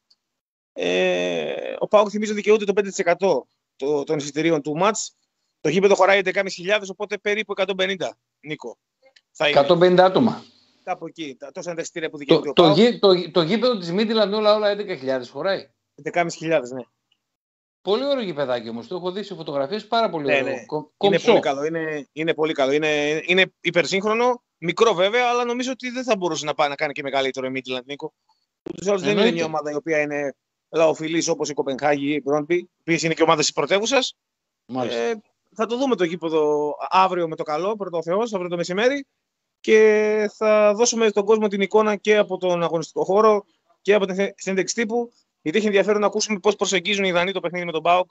Ε, ο ΠΑΟΚ θυμίζω δικαιούται το πέντε τοις εκατό των εισιτηρίων του μάτς. Το γήπεδο χωράει έντεκα χιλιάδες πεντακόσιες, οπότε περίπου εκατόν πενήντα, Νίκο. Θα είναι. εκατόν πενήντα άτομα. Κάπου εκεί, τα τόσα εισιτήρια που δικαιούται ο Το, ΠΑΟΚ. το, το, το γήπεδο της Μίτιλαντ όλα, όλα έντεκα χιλιάδες χωράει. έντεκα χιλιάδες πεντακόσιες, ναι. Πολύ ωραίο γηπεδάκι όμως. Το έχω δει σε φωτογραφίες, πάρα πολύ Ναι, ωραίο. ναι. Κο, Είναι κομψό. πολύ καλό. Είναι, είναι πολύ καλό. Είναι, είναι υπερσύγχρονο, μικρό βέβαια, αλλά νομίζω ότι δεν θα μπορούσε να πάει να κάνει και μεγαλύτερο η Midland, Νίκο. Ούτως ή άλλως δεν είναι μια ομάδα η οποία είναι λαοφιλής όπως η Κοπενχάγη ή η Μπρόντμπι, οι οποίες είναι και ομάδες της πρωτεύουσας. Ε, θα το δούμε το γήπεδο αύριο με το καλό, πρώτο ο Θεός, αύριο το μεσημέρι, και θα δώσουμε στον κόσμο την εικόνα και από τον αγωνιστικό χώρο και από την συνέντευξη τύπου, γιατί έχει ενδιαφέρον να ακούσουμε πώς προσεγγίζουν οι Δανείοι το παιχνίδι με τον ΠΑΟΚ.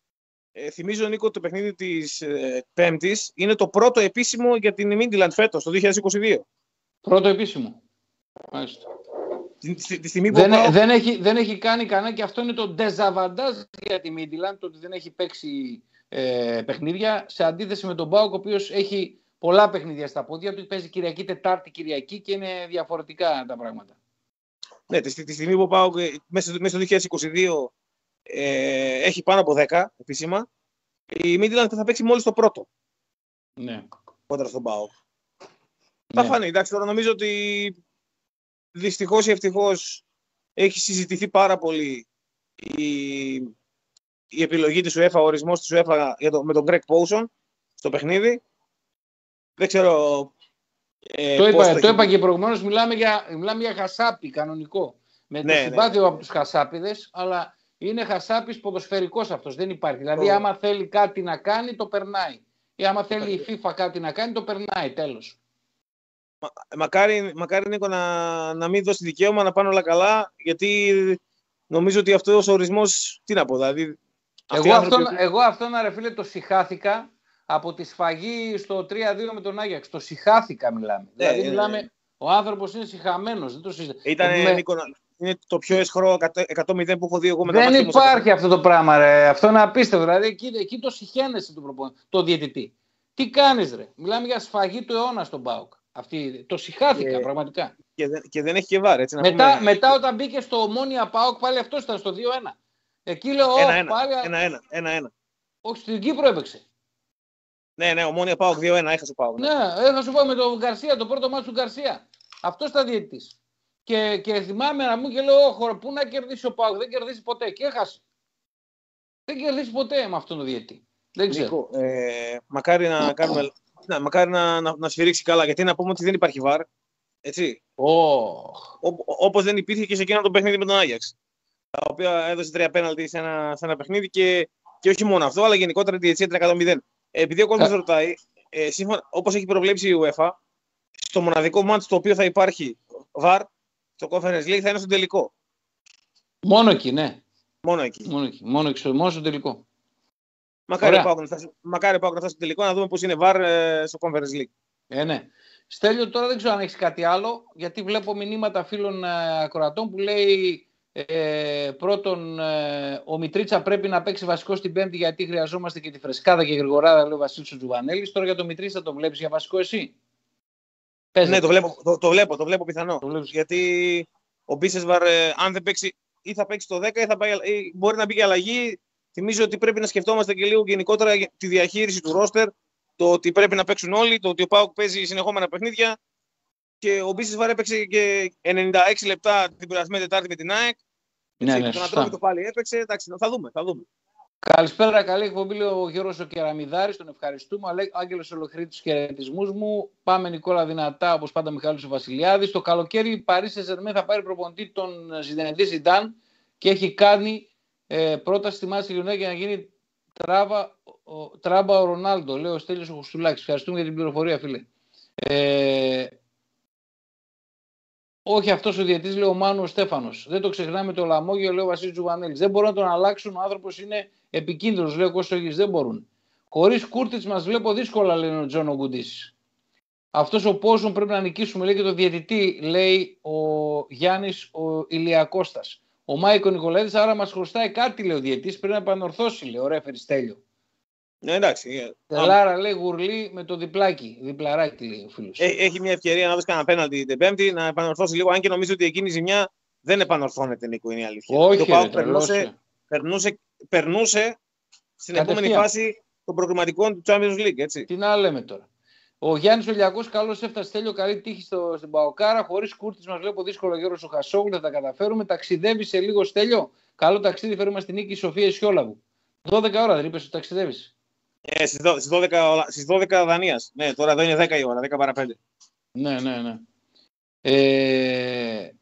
Ε, θυμίζω, Νίκο, ότι το παιχνίδι της ε, Πέμπτης είναι το πρώτο επίσημο για την Midland φέτος, το δύο χιλιάδες είκοσι δύο. Πρώτο επίσημο. Μάλιστα. Τη, τη, τη στιγμή που δεν, πάω... δεν, έχει, δεν έχει κάνει κανένα, και αυτό είναι το dezavantage για τη Midland, το ότι δεν έχει παίξει ε, παιχνίδια, σε αντίθεση με τον ΠΑΟΚ, ο οποίος έχει πολλά παιχνίδια στα πόδια του, παίζει Κυριακή, Τετάρτη, Κυριακή, και είναι διαφορετικά τα πράγματα. Ναι, τη, τη στιγμή που πάω μέσα, μέσα στο δύο χιλιάδες είκοσι δύο ε, έχει πάνω από δέκα επίσημα. Η Midland θα παίξει μόλις το πρώτο. Ναι. Κόντρα στον ΠΑΟΚ. Ναι. Θα φανεί. Εντάξει, τώρα νομίζω ότι δυστυχώς ή ευτυχώς έχει συζητηθεί πάρα πολύ η, η επιλογή της UEFA, ο ορισμός της UEFA για το, με τον Greg Poulson στο παιχνίδι. Δεν ξέρω. Ε, το είπα, το το είπα και προηγουμένως, μιλάμε για, μιλάμε για χασάπι κανονικό. Με ναι, το συμπάθειο ναι. από τους χασάπιδες, αλλά είναι χασάπης ποδοσφαιρικός αυτός, δεν υπάρχει. Δηλαδή, το... άμα θέλει κάτι να κάνει, το περνάει. Ή άμα θέλει η FIFA κάτι να κάνει, το περνάει, τέλος. Μα, μακάρι, μακάρι Νίκο, να, να μην δώσει δικαίωμα να πάνε όλα καλά, γιατί νομίζω ότι αυτός ο ορισμός, τι να πω, δηλαδή... Εγώ αυτόν, άνθρωποι... εγώ αυτόν, ρε φίλε, το συχάθηκα από τη σφαγή στο τρία δύο με τον Άγιαξ. Το συχάθηκα, μιλάμε. Ναι, δηλαδή, ναι, μιλάμε, ναι. Ο άνθρωπος είναι συχαμένος. Δεν το συζητάμε. Ήταν, με... Νίκο, είναι το πιο αισχρό εκατό μηδέν που έχω δει εγώ με τα Δεν μάτια μου. Δεν υπάρχει αυτό το πράγμα, ρε. Αυτό είναι απίστευτο. Δηλαδή, εκεί, εκεί το συχαίνεσαι το, προπο... το διαιτητή. Τι κάνεις, ρε. Μιλάμε για σφαγή του αιώνα στον ΠΑΟΚ. Αυτή, το συχάθηκα, και, πραγματικά. Και δεν, και δεν έχει και βάρ, έτσι να μετά, πούμε. μετά όταν μπήκε στο Ομόνια ΠΑΟΚ, πάλι αυτό ήταν στο δύο ένα. Εκεί λέω, ένα, ένα, πάλι... ένα, ένα, ένα, ένα. Όχι, στην Κύπρο έπαιξε. Ναι, ναι, Ομόνια ΠΑΟΚ δύο ένα, έχασε ο ΠΑΟΚ. Ναι, ναι έχασε ο ΠΑΟΚ με τον Γκαρσία, το πρώτο μάτι του Γκαρσία. Αυτό ήταν διαιτητής. Και, και θυμάμαι να μου και λέω, χωρο, πού να κερδίσει ο ΠΑΟΚ, δεν κερδίσει ποτέ. Και έχασε. Δεν κερδίσει ποτέ με αυτόν τον διαιτητή. Δεν ξέρω. Νίκο, ε, μακάρι να κάνουμε... Να, μακάρι να, να, να σφυρίξει καλά, γιατί να πούμε ότι δεν υπάρχει βάρ. Έτσι. Oh. Όπως δεν υπήρχε και σε εκείνο το παιχνίδι με τον Άγιαξ. Τα οποία έδωσε τρία πέναλτι σε ένα, σε ένα παιχνίδι και, και όχι μόνο αυτό, αλλά γενικότερα τη διαιτησία ήταν εκατό μηδέν. Επειδή ο κόσμος ρωτάει, ε, σύμφωνα, όπως έχει προβλέψει η UEFA, στο μοναδικό μάτς το οποίο θα υπάρχει βάρ, στο Conference League, θα είναι στο τελικό. Μόνο εκεί, ναι. Μόνο εκεί. Μόνο εκεί. Μόνο, εκεί, μόνο στο τελικό. Μακάρι πάω να φτάσει στο τελικό, να δούμε πώς είναι βάρ ε, στο Conference League. Ε, ναι. Στέλιο, τώρα δεν ξέρω αν έχεις κάτι άλλο, γιατί βλέπω μηνύματα φίλων ε, ακροατών που λέει ε, πρώτον ε, ο Μητρίτσα πρέπει να παίξει βασικό στην Πέμπτη γιατί χρειαζόμαστε και τη φρεσκάδα και γρηγοράδα, λέει ο Βασίλης ο Τζουβανέλης. Τώρα για τον Μητρίτσα τον βλέπεις για βασικό εσύ? Παίζεται. Ναι, το βλέπω, το, το βλέπω, το βλέπω πιθανό. Το γιατί ο Μπίσεσβαρ, ε, αν δεν παίξει, ή θα παίξει το δέκα ή, θα πάει, ή μπορεί να μπει και αλλαγή. Θυμίζω ότι πρέπει να σκεφτόμαστε και λίγο γενικότερα τη διαχείριση του ρόστερ, το ότι πρέπει να παίξουν όλοι, το ότι ο ΠΑΟΚ παίζει συνεχόμενα παιχνίδια και ο Μπίσεσβαρ έπαιξε και ενενήντα έξι λεπτά την περασμένη Τετάρτη με την ΑΕΚ. Ναι, ναι, τον Ατρόμητο πάλι έπαιξε. Εντάξει, θα δούμε, θα δούμε. Καλησπέρα, καλή εκπομπή, λέει ο Γιώργος ο Κεραμιδάρης, τον ευχαριστούμε. Άγγελος Ολοχρήτης, τους χαιρετισμούς μου. Πάμε Νικόλα δυνατά, όπως πάντα Μιχάλης ο Βασιλιάδης. Το καλοκαίρι η Paris Saint-Germain θα πάρει προπονητή τον Ζιντενετή Ζιντάν και έχει κάνει ε, πρόταση στη Μάση Λιονέ για να γίνει τράβα, ο, τράμπα ο Ρονάλντο, λέει ο Στέλιος ο Χουστουλάκης. Ευχαριστούμε για την πληροφορία, φίλε. Ε, όχι αυτός ο διαιτητής, λέει ο Μάνου ο Στέφανος. Δεν το ξεχνάμε το λαμόγιο, λέει ο Βασίλης Τζουβανέλης. Δεν μπορούν να τον αλλάξουν, ο άνθρωπος είναι επικίνδυνος, λέει ο Κώστογης. Δεν μπορούν. Χωρίς Κούρτιτς μας βλέπω δύσκολα, λέει ο Τζόνο Γκουντής. Αυτός ο Πόσον πρέπει να νικήσουμε, λέει και το διαιτητή, λέει ο Γιάννης ο Ηλιακώστας. ο Μάικο Νικολαίδης, άρα μας χρωστάει κάτι, λέει ο διαιτής, πρέπει να επανορθώσει, λέει ο ρέφερη Στέλιο. Ναι, εντάξει. Τελάρα, λέει, γουρλί με το διπλάκι, διπλαράκι, λέει ο φίλος. Έχει μια ευκαιρία να δώσει κανένα πέναλτι την Πέμπτη, να επανορθώσει λίγο, αν και νομίζω ότι εκείνη η ζημιά δεν επανορθώνεται, Νίκο, είναι η αλήθεια. Όχι, το ρε, περνούσε, περνούσε, περνούσε στην επόμενη φάση των προκριματικών του Champions League, έτσι. Τι να λέμε τώρα. Ο Γιάννης Ολιακός, καλώς έφτασε, Στέλιο, καλή τύχη στο, στην Παοκάρα. Χωρίς Κούρτης μας βλέπω δύσκολο Γιώργος ο Χασόγλου, θα τα καταφέρουμε. Ταξιδεύει σε λίγο, Στέλιο. Καλό ταξίδι, φέρουμε στη νίκη Σοφία Ισιόλαβου. δώδεκα ώρα δεν είπες ότι ταξιδεύεις? Ε, στις δώδεκα, στις δώδεκα Δανίας. Ναι, τώρα εδώ είναι δέκα η ώρα, δέκα παρά πέντε. Ναι, ναι, ναι. Ε,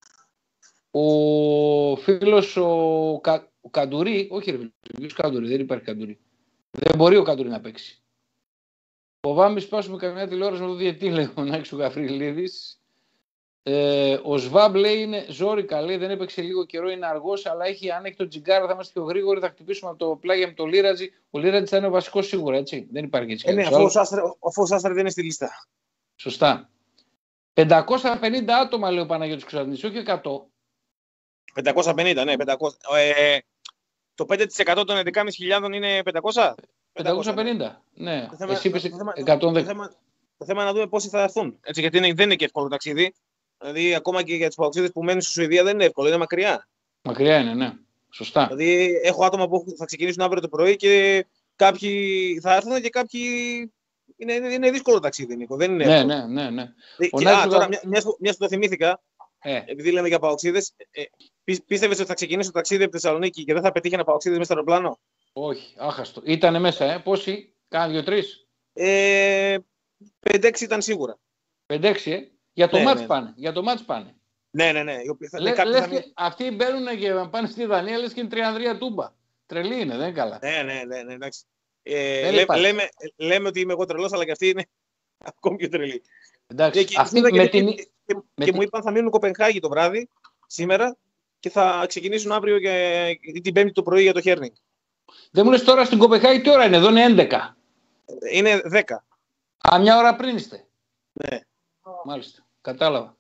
ο φίλος ο, Κα, ο Καντουρί, όχι ρε φίλος, Καντουρί, δεν υπάρχει Καντουρί. Δεν μπορεί ο Καντουρί να παίξει. Φοβάμαι σπάσουμε καμιά τηλεόραση με το διαιτή, λέει ο Νάκης ο Γαφριλίδης. Ε, ο Σβάμπ λέει είναι ζόρικα, λέει, δεν έπαιξε λίγο καιρό, είναι αργός, αλλά έχει, αν έχει τον Τζιγκάρα θα είμαστε πιο γρήγοροι, θα χτυπήσουμε από το πλάγια με το Λίρατζι. Ο Λίρατζι θα είναι ο βασικός σίγουρα, έτσι. Δεν υπάρχει έτσι. Ε, ναι, αφού ο Σάστρε δεν είναι στη λίστα. Σωστά. πεντακόσια πενήντα άτομα, λέει ο Παναγιώτης Κωνσταντινής, όχι εκατό. πεντακόσια πενήντα, ναι, πεντακόσια. Ε, το πέντε τοις εκατό των έντεκα χιλιάδες πεντακόσια είναι πεντακόσια. πεντακόσια πενήντα, ναι. Το θέμα, Εσύ είπες το, το, εκατόν δέκα. Το θέμα, το θέμα είναι να δούμε πόσοι θα έρθουν. Έτσι, γιατί είναι, δεν είναι και εύκολο ταξίδι. Δηλαδή, ακόμα και για τους παοξίδες που μένουν στη Σουηδία δεν είναι εύκολο, είναι μακριά. Μακριά είναι, ναι. Σωστά. Δηλαδή, έχω άτομα που θα ξεκινήσουν αύριο το πρωί και κάποιοι θα έρθουν και κάποιοι. Είναι, είναι, είναι δύσκολο ταξίδι, Νίκο. Δεν είναι εύκολο. Ναι, ναι, ναι. ναι. Και, α, τώρα, μια που το θυμήθηκα, ε. επειδή λέμε για παοξίδες, ε, πίστευες ότι θα ξεκινήσει το ταξίδι από τη Θεσσαλονίκη και δεν θα πετύχει ένα παοξίδι μέσα στο αεροπλάνο? Όχι, άχαστο. Ήτανε μέσα, ε. Πόσοι, κάνα δύο-τρεις. Ε, πέντε έξι ήταν σίγουρα. πέντε έξι, ε. Για το ναι, μάτς ναι. πάνε. Για το μάτς πάνε. Ναι, ναι, ναι. Λε, θα... λες και αυτοί μπαίνουν και πάνε στη Δανία, λες και είναι Τριανδρία Τούμπα. Τρελή είναι, δεν είναι καλά. Ναι, ναι, ναι, ναι, εντάξει. Ε, λέ, λέμε, λέμε ότι είμαι εγώ τρελός, αλλά και αυτοί είναι ακόμη πιο τρελοί. Εντάξει, και, αυτή και, με και, την... και, και, με και την... μου είπαν θα μείνουν Κοπενχάγη το βράδυ, σήμερα, και θα ξεκινήσουν αύριο και την Πέμπτη το πρωί για το Χέρνινγκ. Δεν μου λες τώρα στην Κοπενχάγη τι ώρα είναι, εδώ είναι έντεκα. Είναι δέκα. Α, μια ώρα πριν είστε. Ναι. Μάλιστα, κατάλαβα.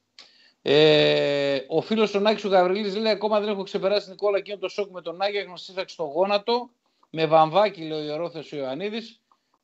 Ε, ο φίλος ο Νάκης ο Γαβριλίδης λέει ακόμα δεν έχω ξεπεράσει Νικόλα εκείνο το σοκ με τον Άγια, μας σύφαξε στο γόνατο με βαμβάκι, λέει ο Ιερόθεος ο Ιωαννίδης.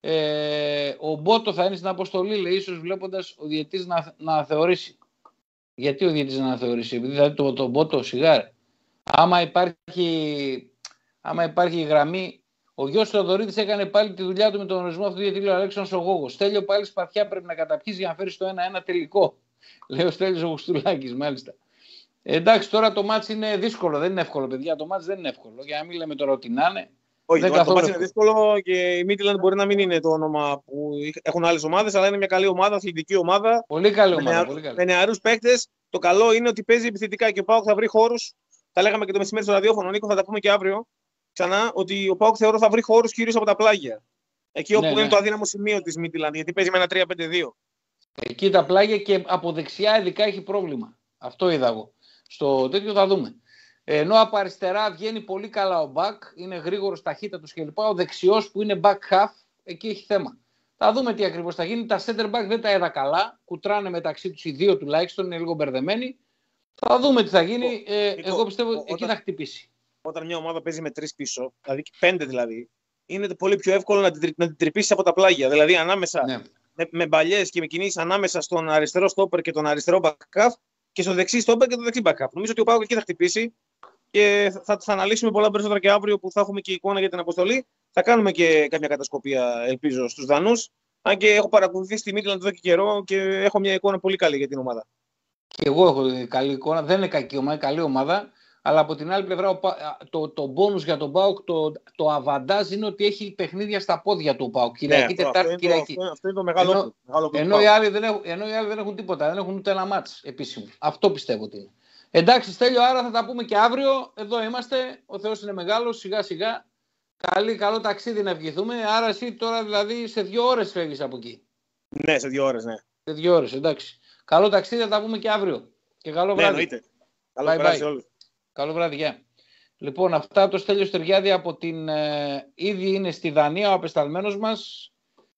Ε, ο Μπότο θα είναι στην αποστολή, λέει, ίσως βλέποντας ο διαιτής να, να θεωρήσει. Γιατί ο διαιτής να θεωρήσει? Επειδή δηλαδή το, το Μπότο σιγάρε. Άμα υπάρχει, άμα υπάρχει γραμμή, ο γιος του Θοδωρίδης έκανε πάλι τη δουλειά του με τον ορισμό αυτού του διαιτή, ο Αλέξανδρος ο Γόγος. Στέλιο πάλι σπαθιά πρέπει να καταπιείς για να φέρει το ένα ένα τελικό. Λέει ο Στέλιος ο Γουστουλάκης, μάλιστα. Ε, εντάξει, τώρα το μάτς είναι δύσκολο, δεν είναι εύκολο, παιδιά. Το μάτς δεν είναι εύκολο. Για να μην λέμε τώρα ότι να είναι. Όχι, το, το μάτς είναι δύσκολο και η Μίτιλαντ μπορεί να μην είναι το όνομα που έχουν άλλες ομάδες, αλλά είναι μια καλή ομάδα, αθλητική ομάδα. Πολύ καλή με ομάδα. Νεα... Πολύ καλή. Με νεαρούς παίκτες. Το καλό είναι ότι παίζει επιθετικά και ο ΠΑΟΚ θα βρει χώρους. Τα λέγαμε και το μεσημέρι στο ραδιόφωνο, Νίκο, θα τα πούμε και αύριο ξανά, ότι ο ΠΑΟΚ θεωρώ θα βρει χώρους κυρίως από τα πλάγια. Εκεί όπου ναι, είναι ναι. το αδύναμο σημείο της Μίτιλαντ, γιατί παίζει με ένα τρία πέντε δύο. Εκεί τα πλάγια και από δεξιά ειδικά έχει πρόβλημα. Αυτό είδα εγώ. Στο τέτοιο θα δούμε. Ενώ από αριστερά βγαίνει πολύ καλά ο μπακ, είναι γρήγορος, ταχύτατος κλπ. Ο δεξιός που είναι back half, εκεί έχει θέμα. Θα δούμε τι ακριβώς θα γίνει. Τα center back δεν τα είδα καλά. Κουτράνε μεταξύ τους οι δύο τουλάχιστον, είναι λίγο μπερδεμένοι. Θα δούμε τι θα γίνει. Ε, Νίκο, εγώ πιστεύω ότι εκεί θα χτυπήσει. Όταν μια ομάδα παίζει με τρεις πίσω, δηλαδή πέντε δηλαδή, είναι πολύ πιο εύκολο να την, να την τρυπήσει από τα πλάγια. Δηλαδή ανάμεσα ναι. με, με μπαλιές και με κινήσεις ανάμεσα στον αριστερό στόπερ και τον αριστερό back half και στο δεξί στόπερ και το δεξί back half. Νομίζω ότι ο Πάοκ εκεί θα χτυπήσει. Και θα, θα αναλύσουμε πολλά περισσότερα και αύριο που θα έχουμε και εικόνα για την αποστολή. Θα κάνουμε και κάποια κατασκοπία, ελπίζω, στους Δανούς. Αν και έχω παρακολουθήσει τη Μίτιλαντ εδώ και καιρό και έχω μια εικόνα πολύ καλή για την ομάδα. Και εγώ έχω καλή εικόνα. Δεν είναι κακή ομάδα, είναι καλή ομάδα. Αλλά από την άλλη πλευρά, το, το bonus για τον ΠΑΟΚ, το, το αβαντάζ είναι ότι έχει παιχνίδια στα πόδια του ΠΑΟΚ. Κυριακή, ναι, Τετάρτη, Κυριακή. Αυτό, αυτό είναι το μεγάλο ενώ, του. Μεγάλο ενώ, οι άλλοι δεν έχουν, ενώ οι άλλοι δεν έχουν τίποτα, δεν έχουν ούτε ένα μάτς επίσημο. Αυτό πιστεύω ότι είναι. Εντάξει, Στέλιο, άρα θα τα πούμε και αύριο. Εδώ είμαστε. Ο Θεός είναι μεγάλος, σιγά σιγά. Καλή, καλό ταξίδι να ευχηθούμε. Άρα εσύ τώρα δηλαδή σε δύο ώρες φεύγεις από εκεί. Ναι, σε δύο ώρες, ναι. Σε δύο ώρες, εντάξει. Καλό ταξίδι, θα τα πούμε και αύριο. Και καλό βράδυ. Ναι, εννοείται. Καλό βράδυ σε όλους. Καλό βράδυ, γεια. Λοιπόν, αυτά το Στέλιο Στεριάδη από την... Ε, ήδη είναι στη Δανία ο απεσταλμένος μας.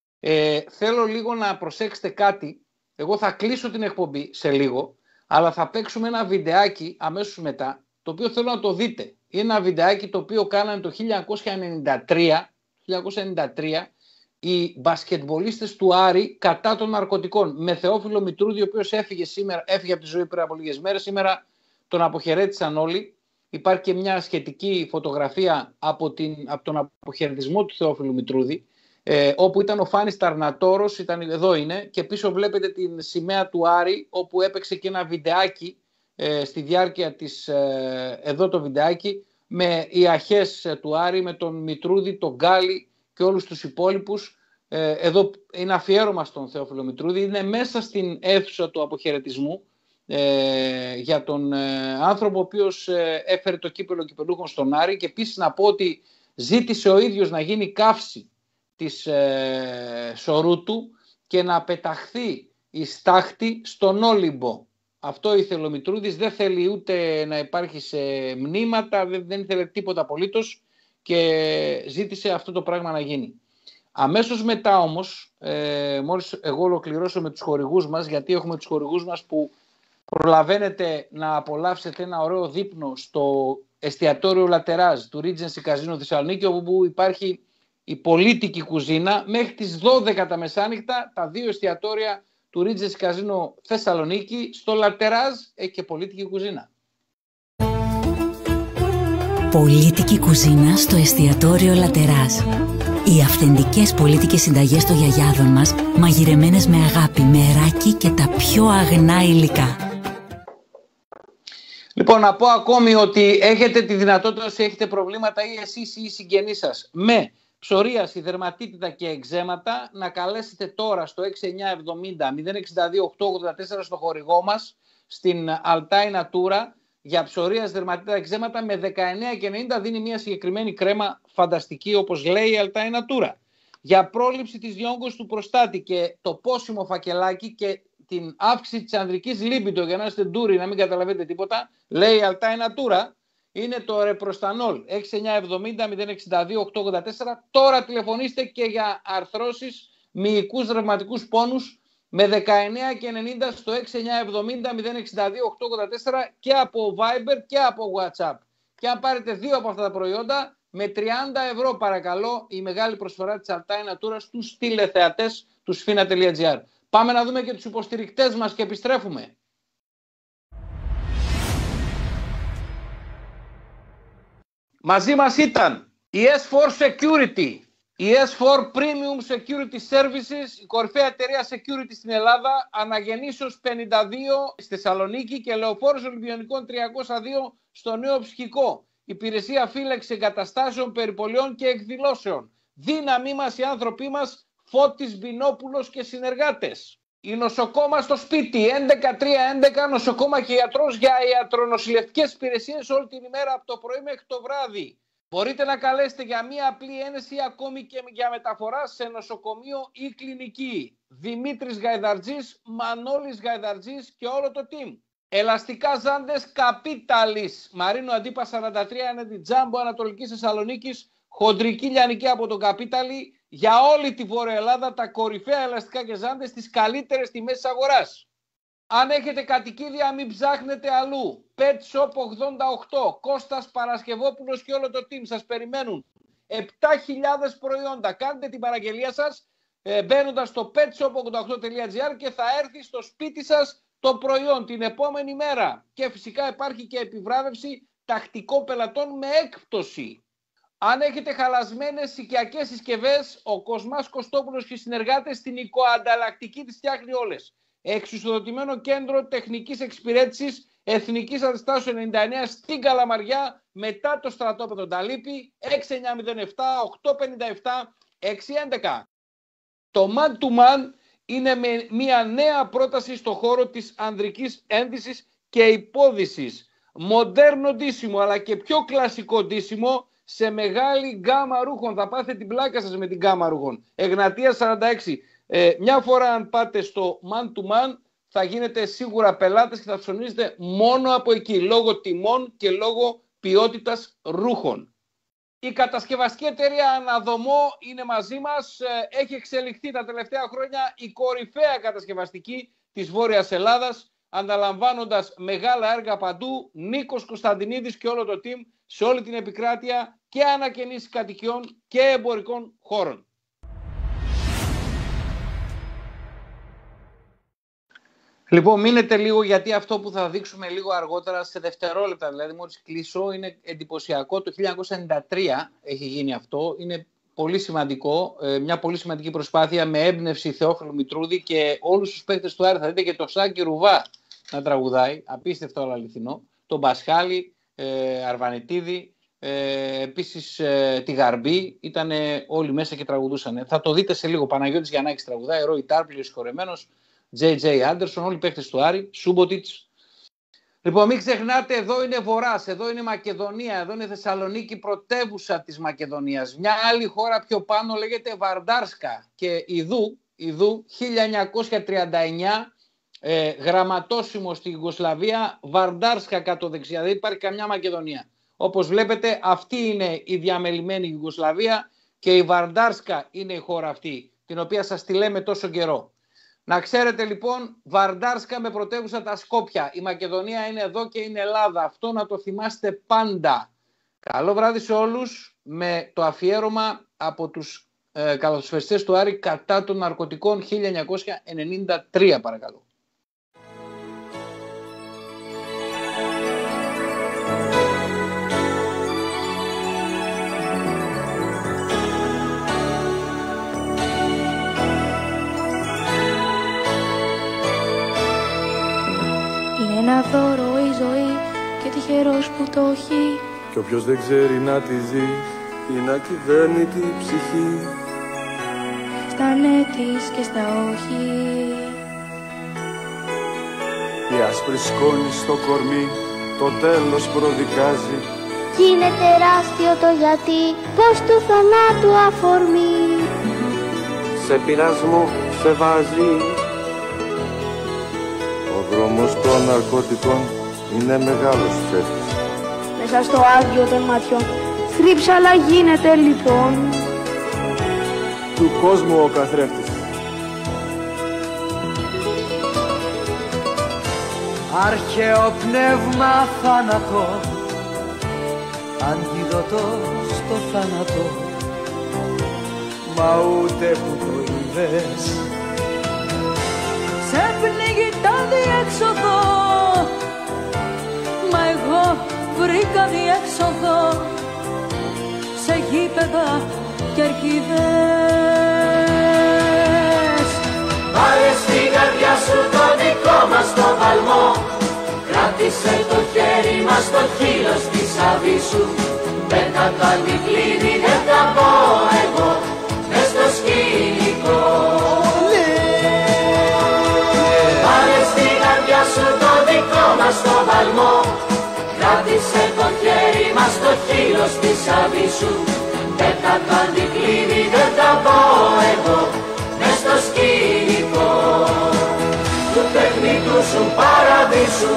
Ε, θέλω λίγο να προσέξετε κάτι. Εγώ θα κλείσω την εκπομπή σε λίγο. Αλλά θα παίξουμε ένα βιντεάκι αμέσως μετά, το οποίο θέλω να το δείτε. Είναι ένα βιντεάκι το οποίο κάνανε το χίλια εννιακόσια ενενήντα τρία οι μπασκετμπολίστες του Άρη κατά των ναρκωτικών. Με Θεόφιλο Μητρούδη, ο οποίος έφυγε, σήμερα, έφυγε από τη ζωή πριν από λίγες μέρες. Σήμερα τον αποχαιρέτησαν όλοι. Υπάρχει και μια σχετική φωτογραφία από, την, από τον αποχαιρετισμό του Θεόφιλου Μητρούδη, ε, όπου ήταν ο Φάνης Ταρνατόρος, ήταν, εδώ είναι, και πίσω βλέπετε την σημαία του Άρη, όπου έπαιξε και ένα βιντεάκι ε, στη διάρκεια της, ε, εδώ το βιντεάκι, με οι αρχές του Άρη, με τον Μητρούδη, τον Γκάλι και όλους τους υπόλοιπους. Ε, εδώ είναι αφιέρωμα στον Θεόφιλο Μητρούδη, είναι μέσα στην αίθουσα του αποχαιρετισμού ε, για τον ε, άνθρωπο ο οποίος ε, έφερε το κύπελο κυπελούχων στον Άρη. Και επίσης να πω ότι ζήτησε ο ίδιος να γίνει καύση της ε, Σορούτου και να πεταχθεί η στάχτη στον Όλυμπο. Αυτό ήθελε ο Μητρούδης, δεν θέλει ούτε να υπάρχει σε μνήματα, δεν, δεν ήθελε τίποτα απολύτως και ζήτησε αυτό το πράγμα να γίνει. Αμέσως μετά όμως, ε, μόλις εγώ ολοκληρώσω με τους χορηγούς μας, γιατί έχουμε τους χορηγούς μας που προλαβαίνετε να απολαύσετε ένα ωραίο δείπνο στο εστιατόριο Λατεράζ του Regency Casino Θεσσαλονίκη, όπου υπάρχει η πολίτικη κουζίνα μέχρι τις δώδεκα τα μεσάνυχτα. Τα δύο εστιατόρια του Regency Casino Θεσσαλονίκη, στο Λατεράζ έχει και πολίτικη κουζίνα. Πολίτικη κουζίνα στο εστιατόριο Λατεράζ. Οι αυθεντικές πολίτικες συνταγές των γιαγιάδων μας, μαγειρεμένες με αγάπη, με αεράκι και τα πιο αγνά υλικά. Λοιπόν, να πω ακόμη ότι έχετε τη δυνατότητα, όσοι έχετε προβλήματα ή εσείς ή οι συγγενείς σας με ψωρίαση, δερματίτιδα και εκζέματα, να καλέσετε τώρα στο έξι εννιά εβδομήντα μηδέν εξήντα δύο οκτακόσια ογδόντα τέσσερα στο χορηγό μας, στην Altai Natura, για ψωρίαση, δερματίτιδα, εκζέματα, με δεκαεννιά και ενενήντα δίνει μια συγκεκριμένη κρέμα φανταστική, όπως λέει η Altai Natura. Για πρόληψη της διόγκωσης του προστάτη και το πόσιμο φακελάκι και την αύξηση της ανδρικής λίμπιντο, για να είστε ντούροι, να μην καταλαβαίνετε τίποτα, λέει η Altai Natura, είναι το Ρεπροστανόλ έξι εννιά εβδομήντα μηδέν εξήντα δύο οκτακόσια ογδόντα τέσσερα. Τώρα τηλεφωνήστε και για αρθρώσεις, μυϊκούς ρευματικούς πόνους με δεκαεννιά και ενενήντα στο έξι εννιά εβδομήντα μηδέν εξήντα δύο οκτακόσια ογδόντα τέσσερα και από Viber και από WhatsApp. Και αν πάρετε δύο από αυτά τα προϊόντα, με τριάντα ευρώ παρακαλώ, η μεγάλη προσφορά της Altai Natura στους τηλεθεατές του sfina τελεία gr. Πάμε να δούμε και τους υποστηρικτές μας και επιστρέφουμε. Μαζί μας ήταν η ες φορ Security, η ες φορ Premium Security Services, η κορυφαία εταιρεία security στην Ελλάδα, αναγεννήσεως πενήντα δύο στη Θεσσαλονίκη και Λεωφόρος Ολυμπιονικών τριακόσια δύο στο Νέο Ψυχικό. Υπηρεσία φύλαξης εγκαταστάσεων, περιπολιών και εκδηλώσεων. Δύναμή μας, οι άνθρωποι μας, Φώτης Μπινόπουλος και συνεργάτες. Η νοσοκόμα στο σπίτι, έντεκα τρία έντεκα, νοσοκόμα και ιατρός για ιατρονοσηλευτικές υπηρεσίες όλη την ημέρα από το πρωί μέχρι το βράδυ. Μπορείτε να καλέσετε για μία απλή ένεση ή ακόμη και για μεταφορά σε νοσοκομείο ή κλινική. Δημήτρης Γαϊδαρτζής, Μανώλης Γαϊδαρτζής και όλο το team. Ελαστικά ζάντες Καπίταλης, Μαρίνο Αντίπα σαράντα τρία, έναντι Τζάμπο Ανατολικής Θεσσαλονίκης, χοντρική λιανική από τον Καπίταλη, για όλη τη Βόρεια Ελλάδα, τα κορυφαία ελαστικά και ζάντες στις καλύτερες τιμές της αγοράς. Αν έχετε κατοικίδια, μην ψάχνετε αλλού. Pet Shop ογδόντα οκτώ, Κώστας Παρασκευόπουλος και όλο το team σας περιμένουν. επτά χιλιάδες προϊόντα. Κάντε την παραγγελία σας ε, μπαίνοντας στο pet shop ογδόντα οκτώ τελεία gr και θα έρθει στο σπίτι σας το προϊόν την επόμενη μέρα. Και φυσικά υπάρχει και επιβράβευση τακτικών πελατών με έκπτωση. Αν έχετε χαλασμένες οικιακές συσκευές, ο Κοσμάς Κωστόπουλος και οι συνεργάτες στην οικοανταλλακτική τις φτιάχνει όλες. Εξουσιοδοτημένο κέντρο τεχνικής εξυπηρέτησης Εθνικής Αντιστάσεως ενενήντα εννέα στην Καλαμαριά, μετά το στρατόπεδο Νταλίπη, έξι εννιά μηδέν επτά οκτακόσια πενήντα επτά έξι έντεκα. Το Man to Man είναι με μια νέα πρόταση στο χώρο της ανδρικής ένδυσης και υπόδυσης. Μοντέρνο ντύσιμο αλλά και πιο κλασικό ντύσιμο σε μεγάλη γκάμα ρούχων. Θα πάθετε την πλάκα σας με την γκάμα ρούχων. Εγνατία σαράντα έξι. Ε, μια φορά αν πάτε στο Man to Man θα γίνετε σίγουρα πελάτες και θα ψωνίζετε μόνο από εκεί, λόγω τιμών και λόγω ποιότητας ρούχων. Η κατασκευαστική εταιρεία Αναδομό είναι μαζί μας. Έχει εξελιχθεί τα τελευταία χρόνια η κορυφαία κατασκευαστική της Βόρειας Ελλάδας. αναλαμβάνοντας μεγάλα έργα παντού, Νίκος Κωνσταντινίδης και όλο το team σε όλη την επικράτεια και ανακαινήσεις κατοικιών και εμπορικών χώρων. Λοιπόν, μείνετε λίγο, γιατί αυτό που θα δείξουμε λίγο αργότερα σε δευτερόλεπτα, δηλαδή μόλις κλείσω, είναι εντυπωσιακό. Το χίλια εννιακόσια ενενήντα τρία έχει γίνει αυτό. Είναι πολύ σημαντικό, μια πολύ σημαντική προσπάθεια με έμπνευση Θεόφιλου Μητρούδη και όλους τους παίκτες του Άρη. Θα δείτε και το Σάκη Ρουβά να τραγουδάει, απίστευτο αλλά αληθινό. Τον Πασχάλη, ε, Αρβανετίδη, ε, επίσης ε, τη Γαρμπή, ήταν όλοι μέσα και τραγουδούσαν. Θα το δείτε σε λίγο. Παναγιώτης Γιαννάκης τραγουδάει, Ρόι Τάρπλη ο συγχωρεμένος, τζέι τζέι Άντερσον, όλοι οι παίκτες του Άρη, Σούμποτιτς. Λοιπόν, μην ξεχνάτε, εδώ είναι Βορράς, εδώ είναι Μακεδονία, εδώ είναι Θεσσαλονίκη, πρωτεύουσα της Μακεδονίας. Μια άλλη χώρα πιο πάνω λέγεται Βαρντάρσκα και Ιδού, Ιδού χίλια εννιακόσια τριάντα εννιά, ε, γραμματόσημο στη Ιουγκοσλαβία, Βαρντάρσκα κάτω δεξιά, δεν υπάρχει καμιά Μακεδονία. Όπως βλέπετε, αυτή είναι η διαμελημένη Ιουγκοσλαβία και η Βαρντάρσκα είναι η χώρα αυτή, την οποία σας τη λέμε τόσο καιρό. Να ξέρετε λοιπόν, Βαρντάρσκα με πρωτεύουσα τα Σκόπια. Η Μακεδονία είναι εδώ και είναι Ελλάδα. Αυτό να το θυμάστε πάντα. Καλό βράδυ σε όλους με το αφιέρωμα από τους ε, καλαθοσφαιριστές του Άρη κατά των ναρκωτικών χίλια εννιακόσια ενενήντα τρία, παρακαλώ. Ένα δώρο η ζωή και τυχερός που το έχει. Κι όποιος δεν ξέρει να τη ζει, την ακυβέρνητη ψυχή. Στα ναι της και στα όχι. Η άσπρη σκόνη στο κορμί, το τέλος προδικάζει. Κι είναι τεράστιο το γιατί, πως του θανάτου αφορμή. Σε πειρασμό σε βάζει. Ο δρόμος των ναρκωτικών είναι μεγάλος φεύγης. Μέσα στο άδειο των ματιών στρίψαλα γίνεται λοιπόν. Του κόσμου ο καθρέφτης. Αρχαίο πνεύμα θάνατο, αντίδοτο στο θάνατο. Μα ούτε που το είδες, σε πνίγει τα διέξοδο. Μα εγώ βρήκα διέξοδο σε γήπεδα και αρκηδές. Πάρε στην καρδιά σου το δικό μας το παλμό. Κράτησε το χέρι μας το χείλος της αβύσσου. Πέτα το αντικλείδι δεν θα πω εγώ μες στο σκηνικό. Πάρε στην καρδιά σου το δικό μας το παλμό. Κράτησε το χέρι μας το χείλος της αβύσσου. Πέτα το αντικλείδι δεν θα πω εγώ μες στο σκηνικό του παιχνίδου σου παραδείσου.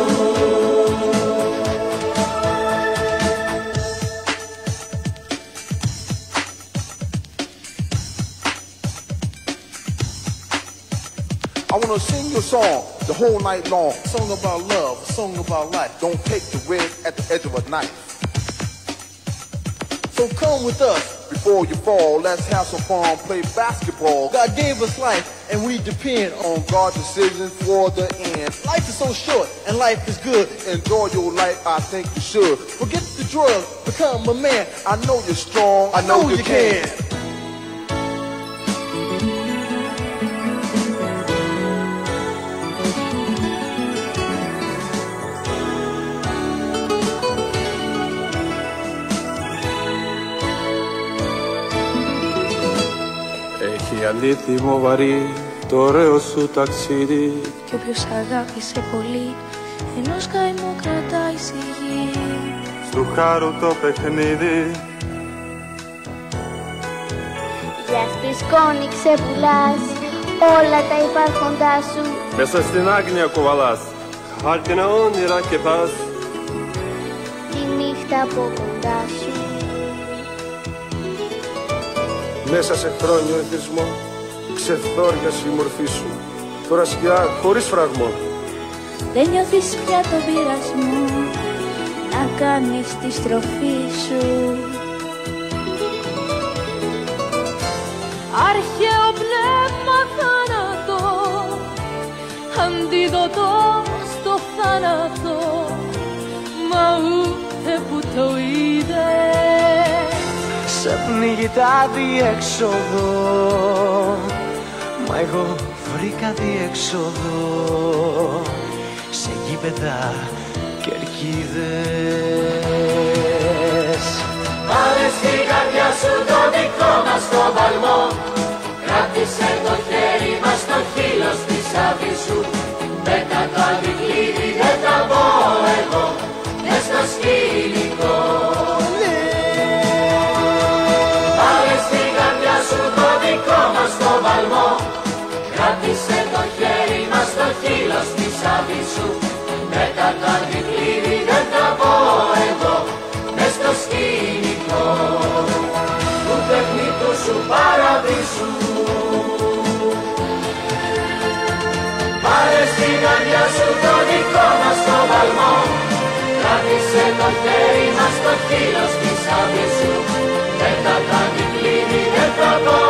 I wanna sing your song the whole night long. A song about love, a song about life. Don't take the red at the edge of a knife. So come with us before you fall. Let's have some fun, play basketball. God gave us life and we depend on God's decision for the end. Life is so short and life is good. Enjoy your life, I think you should. Forget the drugs, become a man. I know you're strong, I know, I know you, you can. can. Αλήθιμο βαρύ το ωραίο σου ταξίδι. Κι όποιος αγάπησε πολύ ενός καημού κρατάει σιγή. Στου χάρου το παιχνίδι. Για στη σκόνη ξεπουλάς όλα τα υπάρχοντά σου. Μέσα στην άγνοια κουβαλάς χάρτινα όνειρα και πας. Τη νύχτα από κοντά σου. Μέσα σε χρόνιο εθισμό ξεθόριασε η μορφή σου. Τώρα σκιά χωρίς φραγμό. Δεν νιώθεις πια τον πειρασμό να κάνεις τη στροφή σου. Αρχαίο πνεύμα θάνατο, αντίδοτο στο θάνατο, μα ούτε που το είδες. Σε πνίγει τα διέξοδο, μα εγώ βρήκα διέξοδο σε γήπεδα και κερκίδες. Πάρε στην καρδιά σου το δικό μας το παλμό, κράτησε το χέρι μας στο χείλος της αβυσσού. Πέτα το αντικλείδι, δεν θα μπω εγώ μες στο σκηνικό. Πάρε στην καρδιά σου το δικό μας το παλμό, κράτησε το χέρι μας στο χείλος της αβυσσού. Πέτα το αντικλείδι, δεν θα μπω εγώ μες στο σκηνικό του τεχνητού σου παραδείσου. Πάρε στην καρδιά σου το δικό μας το παλμό, κράτησε το χέρι μας στο χείλος της αβυσσού. Δεν θα κάνει κλείνει, δεν θα πω